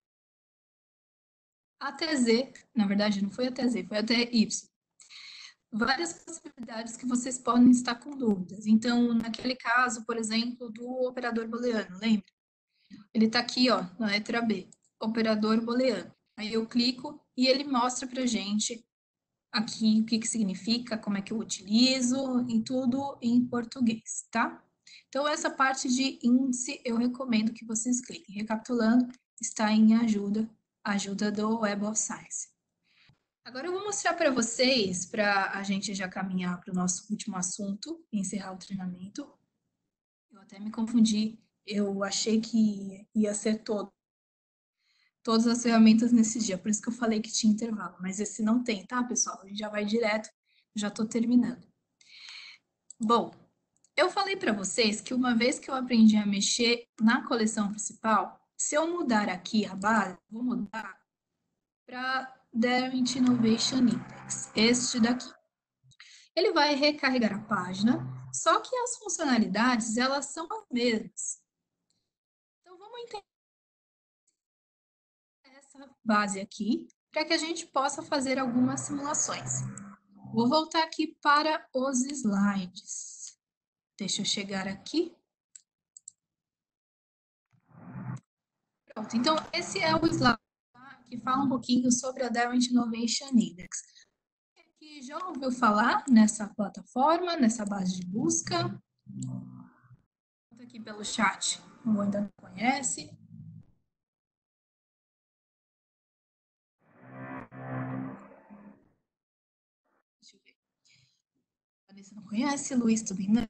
até Z. Na verdade, não foi até Z, foi até Y. Várias possibilidades que vocês podem estar com dúvidas. Então, naquele caso, por exemplo, do operador booleano, lembra? Ele está aqui, ó, na letra B, operador booleano. Aí eu clico e ele mostra para gente aqui o que que significa, como é que eu utilizo, e tudo em português, tá? Então, essa parte de índice eu recomendo que vocês cliquem. Recapitulando, está em ajuda do Web of Science. Agora eu vou mostrar para vocês, para a gente já caminhar para o nosso último assunto, encerrar o treinamento. Eu até me confundi, eu achei que ia ser todas as ferramentas nesse dia, por isso que eu falei que tinha intervalo, mas esse não tem, tá, pessoal? A gente já vai direto, já estou terminando. Bom, eu falei para vocês que uma vez que eu aprendi a mexer na coleção principal, se eu mudar aqui a base, vou mudar para Derwent Innovation Index, este daqui. Ele vai recarregar a página, só que as funcionalidades, elas são as mesmas. Então, vamos entender essa base aqui, para que a gente possa fazer algumas simulações. Vou voltar aqui para os slides. Deixa eu chegar aqui. Pronto, então esse é o slide que fala um pouquinho sobre a Derwent Innovation Index. Que já ouviu falar nessa plataforma, nessa base de busca? Aqui pelo chat, ou ainda não conhece? Deixa eu ver. Vanessa não conhece, Luiz também não.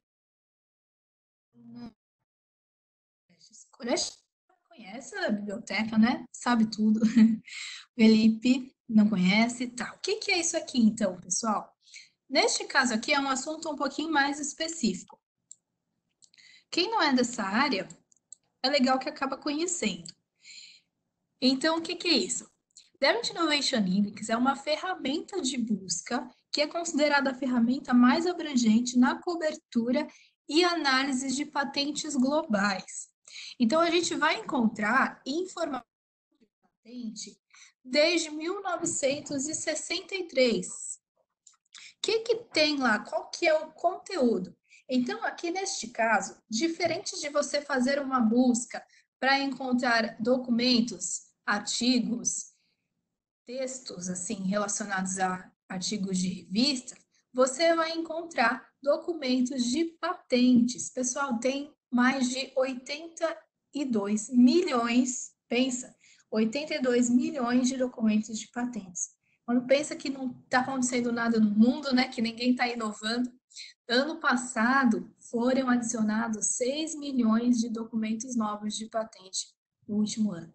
Conhece a biblioteca, né? Sabe tudo. Felipe não conhece, tá. O que é isso aqui, então, pessoal? Neste caso aqui é um assunto um pouquinho mais específico. Quem não é dessa área, é legal que acaba conhecendo. Então, o que é isso? Derwent Innovation Index é uma ferramenta de busca que é considerada a ferramenta mais abrangente na cobertura e análise de patentes globais. Então, a gente vai encontrar informação de patente desde 1963. O que tem lá? Qual que é o conteúdo? Então, aqui neste caso, diferente de você fazer uma busca para encontrar documentos, artigos, textos assim relacionados a artigos de revista, você vai encontrar documentos de patentes. Pessoal, tem mais de 82 milhões, pensa, 82 milhões de documentos de patentes. Quando pensa que não está acontecendo nada no mundo, né, que ninguém está inovando, Ano passado, foram adicionados 6 milhões de documentos novos de patente no último ano.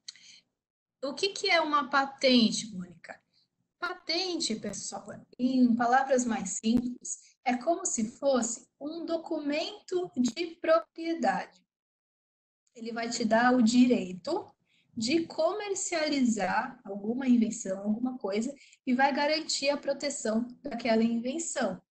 O que é uma patente, Mônica? Patente, pessoal, em palavras mais simples, é como se fosse um documento de propriedade. Ele vai te dar o direito de comercializar alguma invenção, alguma coisa, e vai garantir a proteção daquela invenção.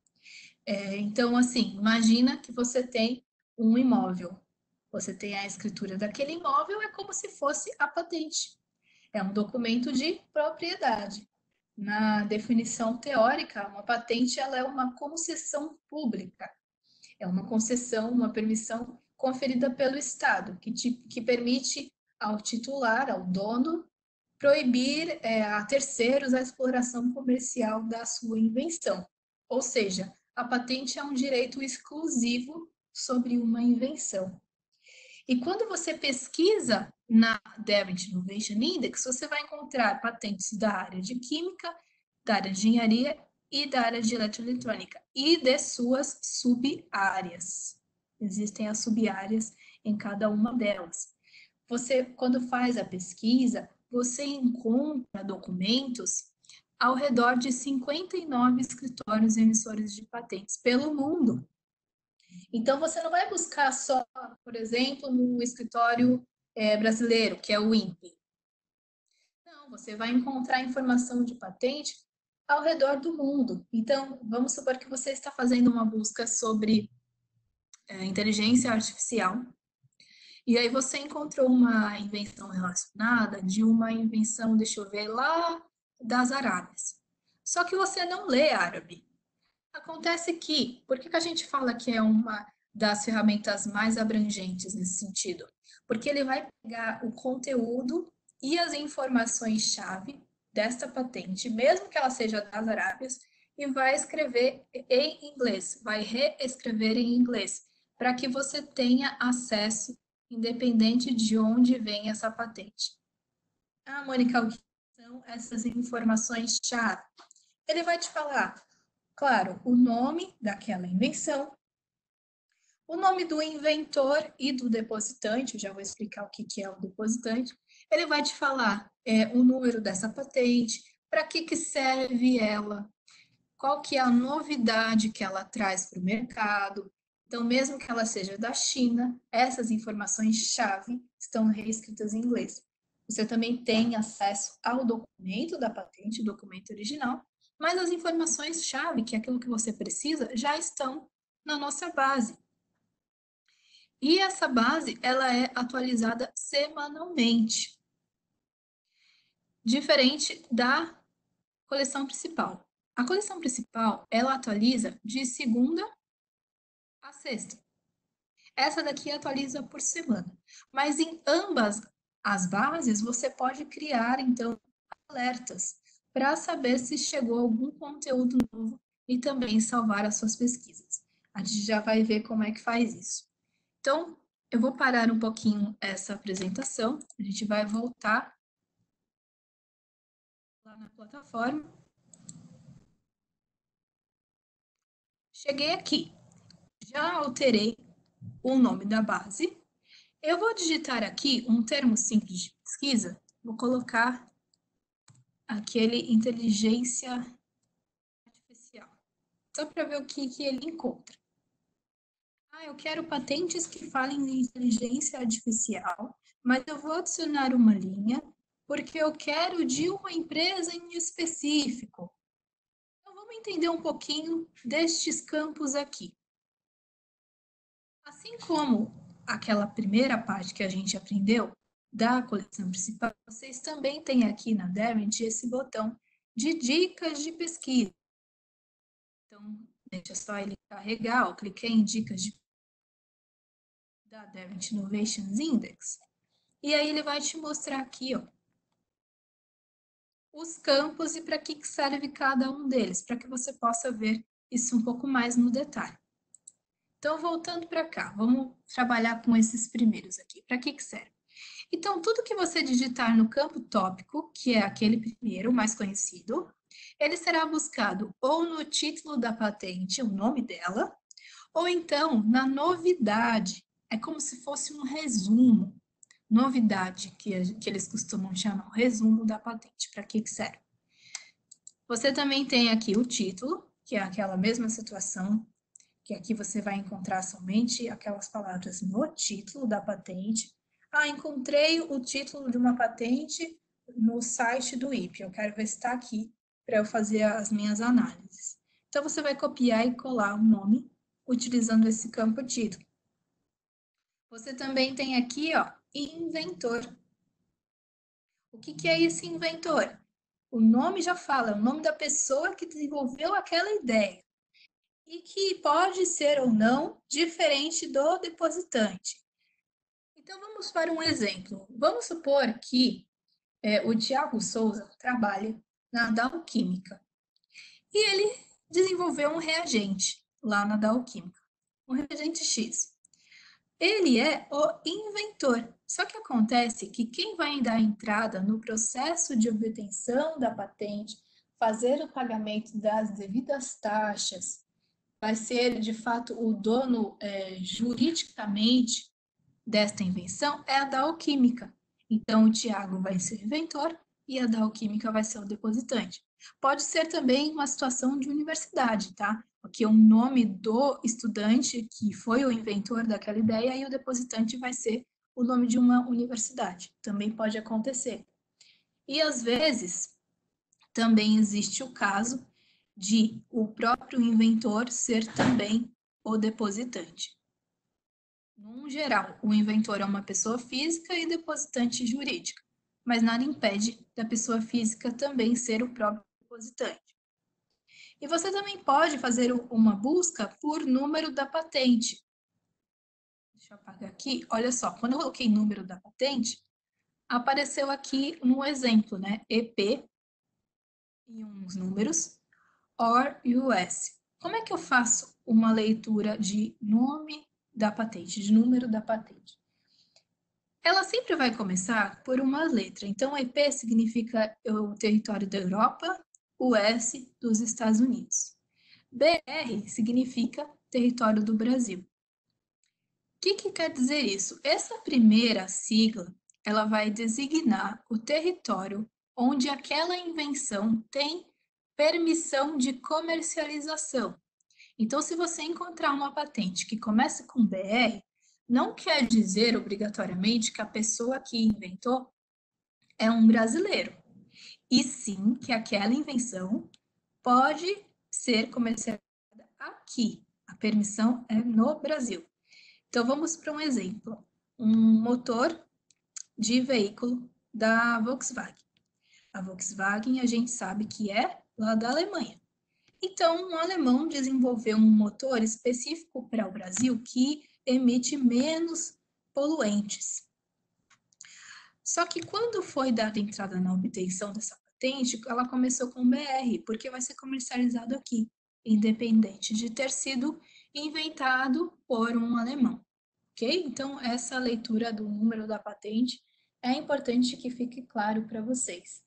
Então, assim, imagina que você tem um imóvel. Você tem a escritura daquele imóvel, é como se fosse a patente. É um documento de propriedade. Na definição teórica, uma patente ela é uma concessão pública. É uma concessão, uma permissão conferida pelo Estado, que permite ao titular, ao dono, proibir a terceiros a exploração comercial da sua invenção. Ou seja, a patente é um direito exclusivo sobre uma invenção. E quando você pesquisa na Derwent Innovation Index, você vai encontrar patentes da área de química, da área de engenharia e da área de eletroeletrônica e de suas sub-áreas. Existem as sub-áreas em cada uma delas. Você, quando faz a pesquisa, você encontra documentos ao redor de 59 escritórios emissores de patentes pelo mundo. Então, você não vai buscar só, por exemplo, no escritório brasileiro, que é o INPE. Não, você vai encontrar informação de patente ao redor do mundo. Então, vamos supor que você está fazendo uma busca sobre inteligência artificial, e aí você encontrou uma invenção relacionada de uma invenção, deixa eu ver, lá das Arábias. Só que você não lê árabe. Acontece que, por que a gente fala que é uma das ferramentas mais abrangentes nesse sentido? Porque ele vai pegar o conteúdo e as informações-chave desta patente, mesmo que ela seja das Arábias, e vai escrever em inglês, vai reescrever em inglês, para que você tenha acesso, independente de onde vem essa patente. Ah, Mônica, o que são essas informações-chave? Ele vai te falar, claro, o nome daquela invenção, o nome do inventor e do depositante, eu já vou explicar o que é o depositante. Ele vai te falar o número dessa patente, para que serve ela, qual que é a novidade que ela traz para o mercado. Então, mesmo que ela seja da China, essas informações-chave estão reescritas em inglês. Você também tem acesso ao documento da patente, o documento original, mas as informações-chave, que é aquilo que você precisa, já estão na nossa base. E essa base, ela é atualizada semanalmente, diferente da coleção principal. A coleção principal, ela atualiza de segunda a sexta. Essa daqui atualiza por semana. Mas em ambas as bases, você pode criar, então, alertas para saber se chegou algum conteúdo novo e também salvar as suas pesquisas. A gente já vai ver como é que faz isso. Então, eu vou parar um pouquinho essa apresentação, a gente vai voltar lá na plataforma. Cheguei aqui, já alterei o nome da base. Eu vou digitar aqui um termo simples de pesquisa, vou colocar aquele inteligência artificial, só para ver o que ele encontra. Eu quero patentes que falem de inteligência artificial, mas eu vou adicionar uma linha porque eu quero de uma empresa em específico. Então, vamos entender um pouquinho destes campos aqui. Assim como aquela primeira parte que a gente aprendeu da coleção principal, vocês também têm aqui na Derwent esse botão de dicas de pesquisa. Então, deixa só ele carregar, eu cliquei em dicas de da Derwent Innovations Index, e aí ele vai te mostrar aqui, ó, os campos e para que serve cada um deles, para que você possa ver isso um pouco mais no detalhe. Então, voltando para cá, vamos trabalhar com esses primeiros aqui. Para que serve? Então, tudo que você digitar no campo tópico, que é aquele primeiro, mais conhecido, ele será buscado ou no título da patente, o nome dela, ou então na novidade. É como se fosse um resumo, novidade, que eles costumam chamar, o resumo da patente. Para que serve? Você também tem aqui o título, que é aquela mesma situação, que aqui você vai encontrar somente aquelas palavras no título da patente. Ah, encontrei o título de uma patente no site do IPE, eu quero ver se está aqui para eu fazer as minhas análises. Então, você vai copiar e colar o nome utilizando esse campo título. Você também tem aqui, ó, inventor. O que é esse inventor? O nome já fala, é o nome da pessoa que desenvolveu aquela ideia e que pode ser ou não diferente do depositante. Então, vamos para um exemplo. Vamos supor que o Tiago Souza trabalha na Dow Química e ele desenvolveu um reagente lá na Dow Química, um reagente X. Ele é o inventor. Só que acontece que quem vai dar entrada no processo de obtenção da patente, fazer o pagamento das devidas taxas, vai ser de fato o dono juridicamente desta invenção é a Dow Química. Então, o Tiago vai ser inventor e a Dow Química vai ser o depositante. Pode ser também uma situação de universidade, tá? Porque o nome do estudante que foi o inventor daquela ideia e o depositante vai ser o nome de uma universidade. Também pode acontecer. E às vezes também existe o caso de o próprio inventor ser também o depositante. No geral, o inventor é uma pessoa física e depositante jurídica, mas nada impede da pessoa física também ser o próprio depositante. E você também pode fazer uma busca por número da patente. Deixa eu apagar aqui. Olha só, quando eu coloquei número da patente, apareceu aqui no exemplo, né? EP e uns números, OR US. Como é que eu faço uma leitura de nome da patente, de número da patente? Ela sempre vai começar por uma letra. Então, EP significa o território da Europa, o S dos Estados Unidos. BR significa território do Brasil. O que quer dizer isso? Essa primeira sigla, ela vai designar o território onde aquela invenção tem permissão de comercialização. Então, se você encontrar uma patente que começa com BR, não quer dizer obrigatoriamente que a pessoa que inventou é um brasileiro, e sim que aquela invenção pode ser comercializada aqui. A permissão é no Brasil. Então, vamos para um exemplo: um motor de veículo da Volkswagen. A Volkswagen a gente sabe que é lá da Alemanha. Então, um alemão desenvolveu um motor específico para o Brasil que emite menos poluentes. Só que quando foi dada entrada na obtenção dessa patente, ela começou com BR, porque vai ser comercializado aqui, independente de ter sido inventado por um alemão. Ok? Então, essa leitura do número da patente é importante que fique claro para vocês.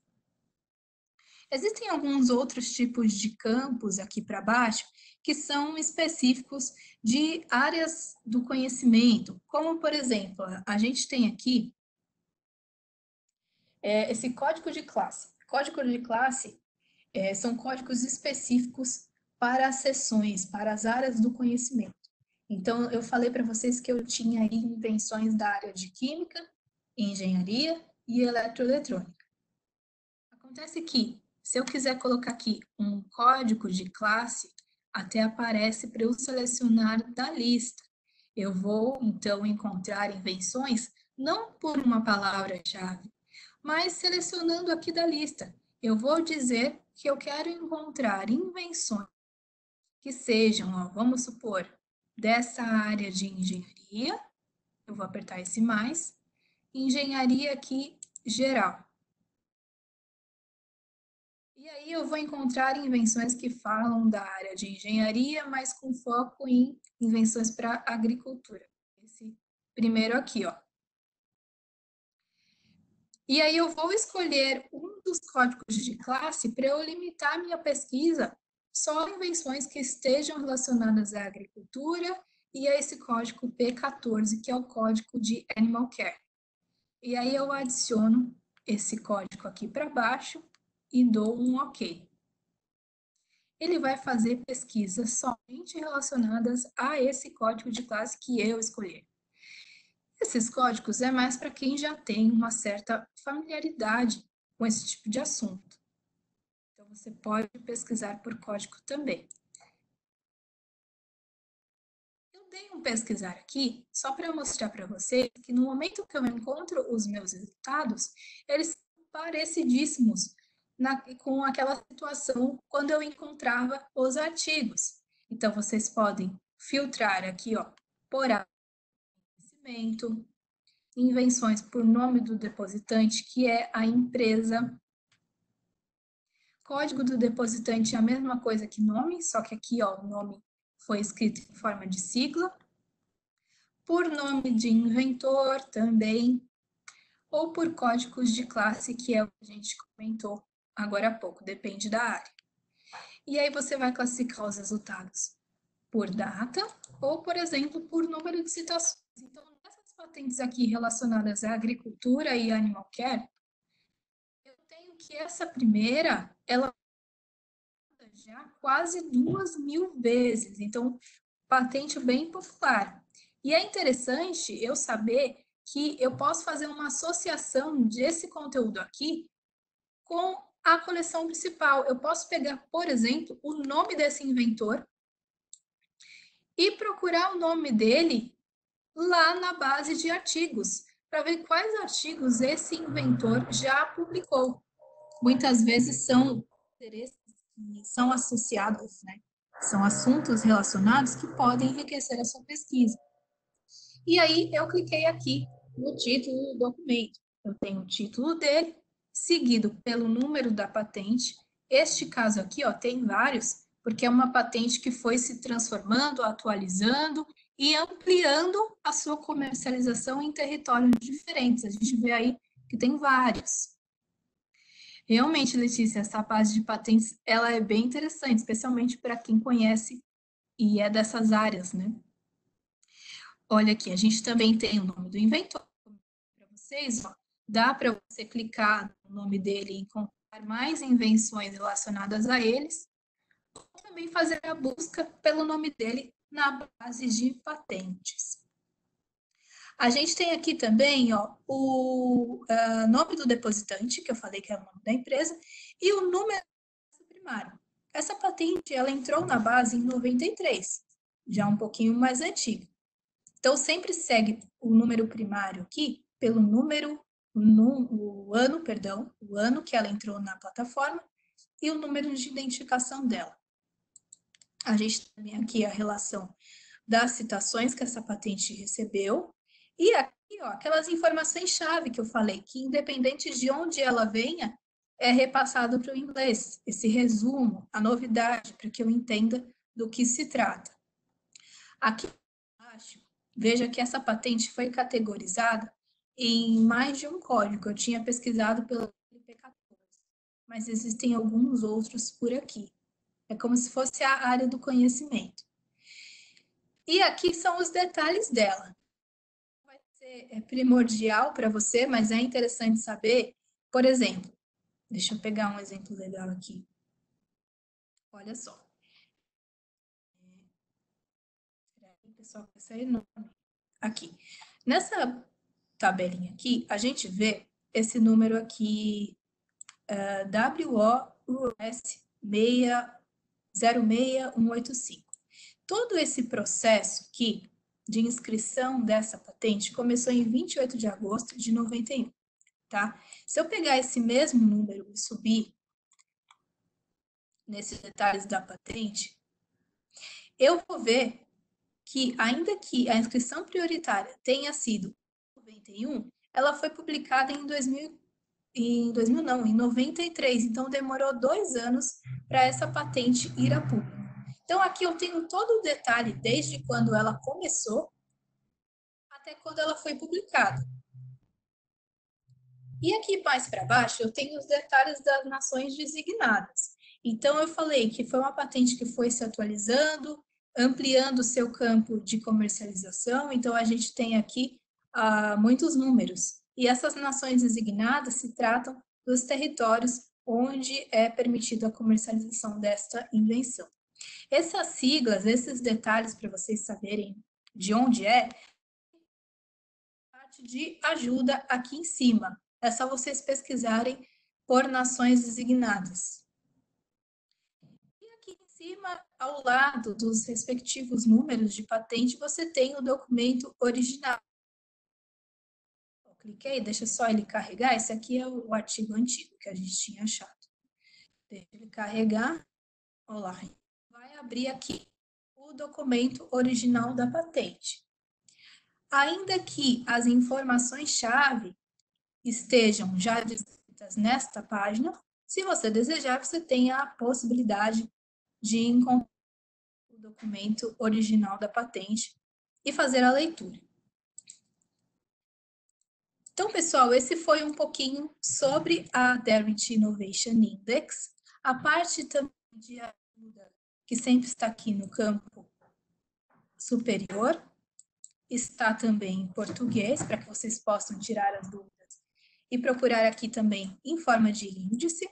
Existem alguns outros tipos de campos aqui para baixo que são específicos de áreas do conhecimento, como, por exemplo, a gente tem aqui esse código de classe. Código de classe são códigos específicos para as seções, para as áreas do conhecimento. Então, eu falei para vocês que eu tinha aí invenções da área de química, engenharia e eletroeletrônica. Acontece que, se eu quiser colocar aqui um código de classe, até aparece para eu selecionar da lista. Eu vou, então, encontrar invenções não por uma palavra-chave, mas selecionando aqui da lista. Eu vou dizer que eu quero encontrar invenções que sejam, ó, vamos supor, dessa área de engenharia, eu vou apertar esse mais, engenharia aqui geral. E aí eu vou encontrar invenções que falam da área de engenharia, mas com foco em invenções para agricultura. Esse primeiro aqui, ó. E aí eu vou escolher um dos códigos de classe para eu limitar a minha pesquisa só a invenções que estejam relacionadas à agricultura e a esse código P14, que é o código de Animal Care. E aí eu adiciono esse código aqui para baixo e dou um OK. Ele vai fazer pesquisas somente relacionadas a esse código de classe que eu escolher. Esses códigos é mais para quem já tem uma certa familiaridade com esse tipo de assunto. Então, você pode pesquisar por código também. Eu dei um pesquisar aqui só para mostrar para vocês que no momento que eu encontro os meus resultados, eles são parecidíssimos com aquela situação quando eu encontrava os artigos. Então, vocês podem filtrar aqui, ó, por conhecimento, invenções por nome do depositante, que é a empresa. Código do depositante é a mesma coisa que nome, só que aqui, ó, o nome foi escrito em forma de sigla. Por nome de inventor também, ou por códigos de classe, que é o que a gente comentou agora há pouco, depende da área. E aí você vai classificar os resultados por data ou, por exemplo, por número de citações. Então, nessas patentes aqui relacionadas à agricultura e animal care, eu tenho que essa primeira, ela já quase 2.000 vezes. Então, patente bem popular. E é interessante eu saber que eu posso fazer uma associação desse conteúdo aqui com a coleção principal. Eu posso pegar, por exemplo, o nome desse inventor e procurar o nome dele lá na base de artigos, para ver quais artigos esse inventor já publicou. Muitas vezes são interesses que são associados, né? São assuntos relacionados que podem enriquecer a sua pesquisa. E aí eu cliquei aqui no título do documento. Eu tenho o título dele, seguido pelo número da patente. Este caso aqui, ó, tem vários, porque é uma patente que foi se transformando, atualizando e ampliando a sua comercialização em territórios diferentes. A gente vê aí que tem vários. Realmente, Letícia, essa base de patentes, ela é bem interessante, especialmente para quem conhece e é dessas áreas, né? Olha aqui, a gente também tem o nome do inventor para vocês, ó. Dá para você clicar no nome dele e encontrar mais invenções relacionadas a eles, ou também fazer a busca pelo nome dele na base de patentes. A gente tem aqui também, ó, o nome do depositante, que eu falei que é o nome da empresa, e o número primário. Essa patente, ela entrou na base em 93, já um pouquinho mais antiga. Então, sempre segue o número primário aqui pelo número, o ano que ela entrou na plataforma e o número de identificação dela. A gente tem aqui a relação das citações que essa patente recebeu e aqui, ó, aquelas informações-chave que eu falei, que independente de onde ela venha, é repassado para o inglês, esse resumo, a novidade, para que eu entenda do que se trata. Aqui embaixo, veja que essa patente foi categorizada em mais de um código. Eu tinha pesquisado pelo IP14, mas existem alguns outros por aqui. É como se fosse a área do conhecimento. E aqui são os detalhes dela. Vai ser primordial para você, mas é interessante saber, por exemplo, deixa eu pegar um exemplo legal aqui. Olha só. Pessoal, isso é enorme. Aqui. Nessa tabelinha aqui, a gente vê esse número aqui, WOUS 06185. Todo esse processo aqui de inscrição dessa patente começou em 28 de agosto de 91, tá? Se eu pegar esse mesmo número e subir nesses detalhes da patente, eu vou ver que, ainda que a inscrição prioritária tenha sido 91, ela foi publicada em 93, então demorou 2 anos para essa patente ir a público. Então, aqui eu tenho todo o detalhe, desde quando ela começou até quando ela foi publicada. E aqui mais para baixo eu tenho os detalhes das nações designadas. Então eu falei que foi uma patente que foi se atualizando, ampliando o seu campo de comercialização. Então a gente tem aqui muitos números. E essas nações designadas se tratam dos territórios onde é permitida a comercialização desta invenção. Essas siglas, esses detalhes para vocês saberem de onde é, parte de ajuda aqui em cima. É só vocês pesquisarem por nações designadas. E aqui em cima, ao lado dos respectivos números de patente, você tem o documento original. Eu cliquei, deixa só ele carregar. Esse aqui é o artigo antigo que a gente tinha achado. Deixa ele carregar. Olá. Vai abrir aqui o documento original da patente. Ainda que as informações-chave estejam já descritas nesta página, se você desejar, você tem a possibilidade de encontrar o documento original da patente e fazer a leitura. Então, pessoal, esse foi um pouquinho sobre a Derwent Innovation Index. A parte também de ajuda, que sempre está aqui no campo superior, está também em português, para que vocês possam tirar as dúvidas e procurar aqui também em forma de índice.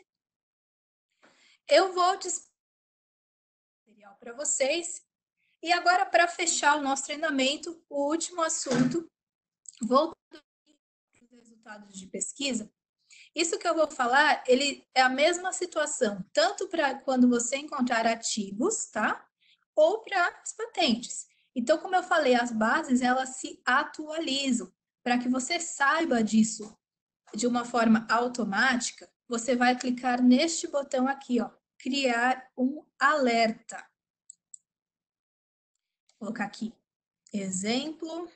Eu vou disponibilizar material para vocês. E agora, para fechar o nosso treinamento, o último assunto, voltando aos resultados de pesquisa, isso que eu vou falar, ele é a mesma situação, tanto para quando você encontrar ativos, tá? Ou para as patentes. Então, como eu falei, as bases, elas se atualizam. Para que você saiba disso de uma forma automática, você vai clicar neste botão aqui, ó, criar um alerta. Vou colocar aqui, exemplo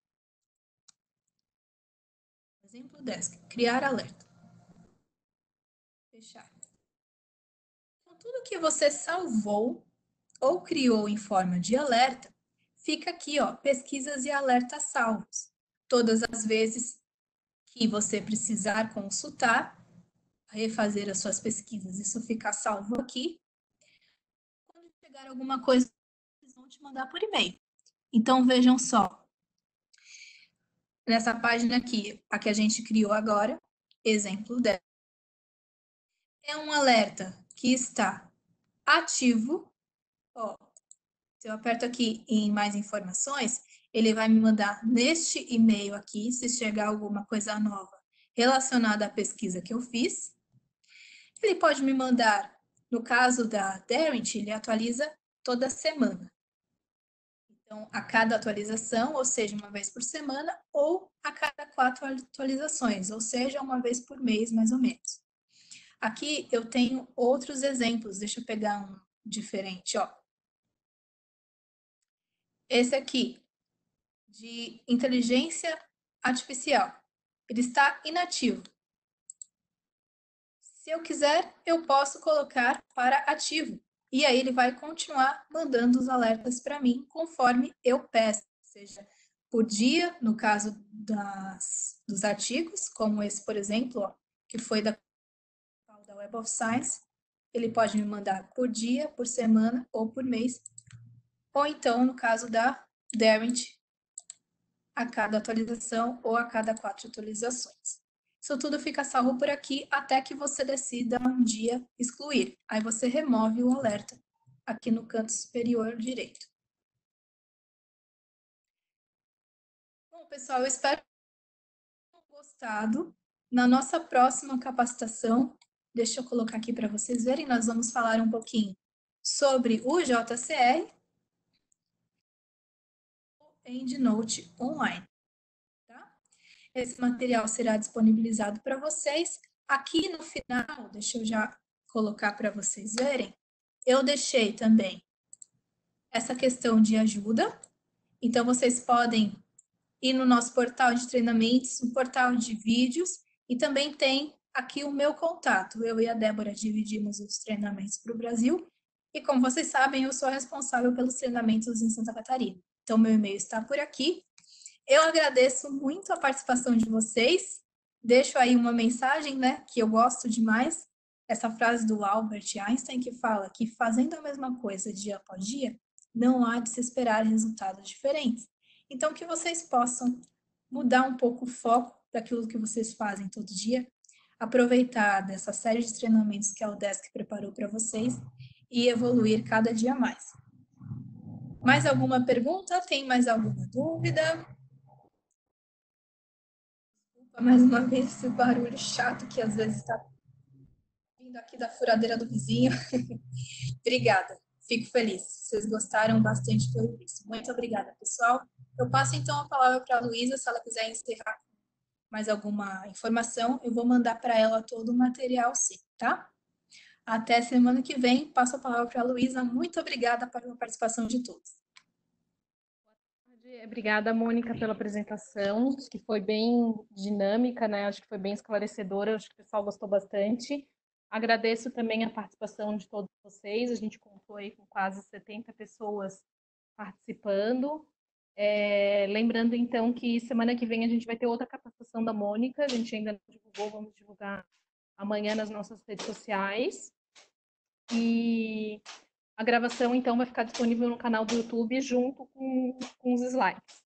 10, criar alerta. Fechar. Então, tudo que você salvou ou criou em forma de alerta, fica aqui, ó, pesquisas e alertas salvos. Todas as vezes que você precisar consultar, refazer as suas pesquisas, isso fica salvo aqui. Quando chegar alguma coisa, eles vão te mandar por e-mail. Então, vejam só. Nessa página aqui, a que a gente criou agora, exemplo 10, é um alerta que está ativo. Ó, se eu aperto aqui em mais informações, ele vai me mandar neste e-mail aqui, se chegar alguma coisa nova relacionada à pesquisa que eu fiz. Ele pode me mandar, no caso da Derwent, ele atualiza toda semana. Então, a cada atualização, ou seja, uma vez por semana, ou a cada 4 atualizações, ou seja, uma vez por mês, mais ou menos. Aqui eu tenho outros exemplos, deixa eu pegar um diferente, ó. Esse aqui, de inteligência artificial, ele está inativo. Se eu quiser, eu posso colocar para ativo. E aí ele vai continuar mandando os alertas para mim conforme eu peço, seja por dia, no caso dos artigos, como esse, por exemplo, ó, que foi da Web of Science, ele pode me mandar por dia, por semana ou por mês, ou então, no caso da Derwent, a cada atualização ou a cada 4 atualizações. Isso tudo fica salvo por aqui até que você decida um dia excluir. Aí você remove o alerta aqui no canto superior direito. Bom, pessoal, eu espero que tenham gostado. Na nossa próxima capacitação, deixa eu colocar aqui para vocês verem, nós vamos falar um pouquinho sobre o JCR e EndNote Online. Tá? Esse material será disponibilizado para vocês. Aqui no final, deixa eu já colocar para vocês verem, eu deixei também essa questão de ajuda. Então, vocês podem ir no nosso portal de treinamentos, no portal de vídeos, e também tem aqui o meu contato. Eu e a Débora dividimos os treinamentos para o Brasil, e como vocês sabem, eu sou responsável pelos treinamentos em Santa Catarina. Então, meu e-mail está por aqui. Eu agradeço muito a participação de vocês deixo aí uma mensagem, né, que eu gosto demais, essa frase do Albert Einstein que fala que fazendo a mesma coisa dia após dia, não há de se esperar resultados diferentes. Então, que vocês possam mudar um pouco o foco daquilo que vocês fazem todo dia, aproveitar dessa série de treinamentos que a UDESC preparou para vocês e evoluir cada dia mais. Mais alguma pergunta? Tem mais alguma dúvida? Mais uma vez esse barulho chato que às vezes está vindo aqui da furadeira do vizinho. Obrigada, fico feliz. Vocês gostaram bastante pelo visto. Muito obrigada, pessoal. Eu passo então a palavra para a Luísa, se ela quiser encerrar mais alguma informação, eu vou mandar para ela todo o material, sim, tá? Até semana que vem, passo a palavra para a Luísa. Muito obrigada pela participação de todos. Obrigada, Mônica, pela apresentação, que foi bem dinâmica, né? Acho que foi bem esclarecedora, acho que o pessoal gostou bastante. Agradeço também a participação de todos vocês, a gente contou aí com quase 70 pessoas participando. Lembrando, então, que semana que vem a gente vai ter outra capacitação da Mônica, a gente ainda não divulgou, vamos divulgar amanhã nas nossas redes sociais. E a gravação, então, vai ficar disponível no canal do YouTube junto com os slides.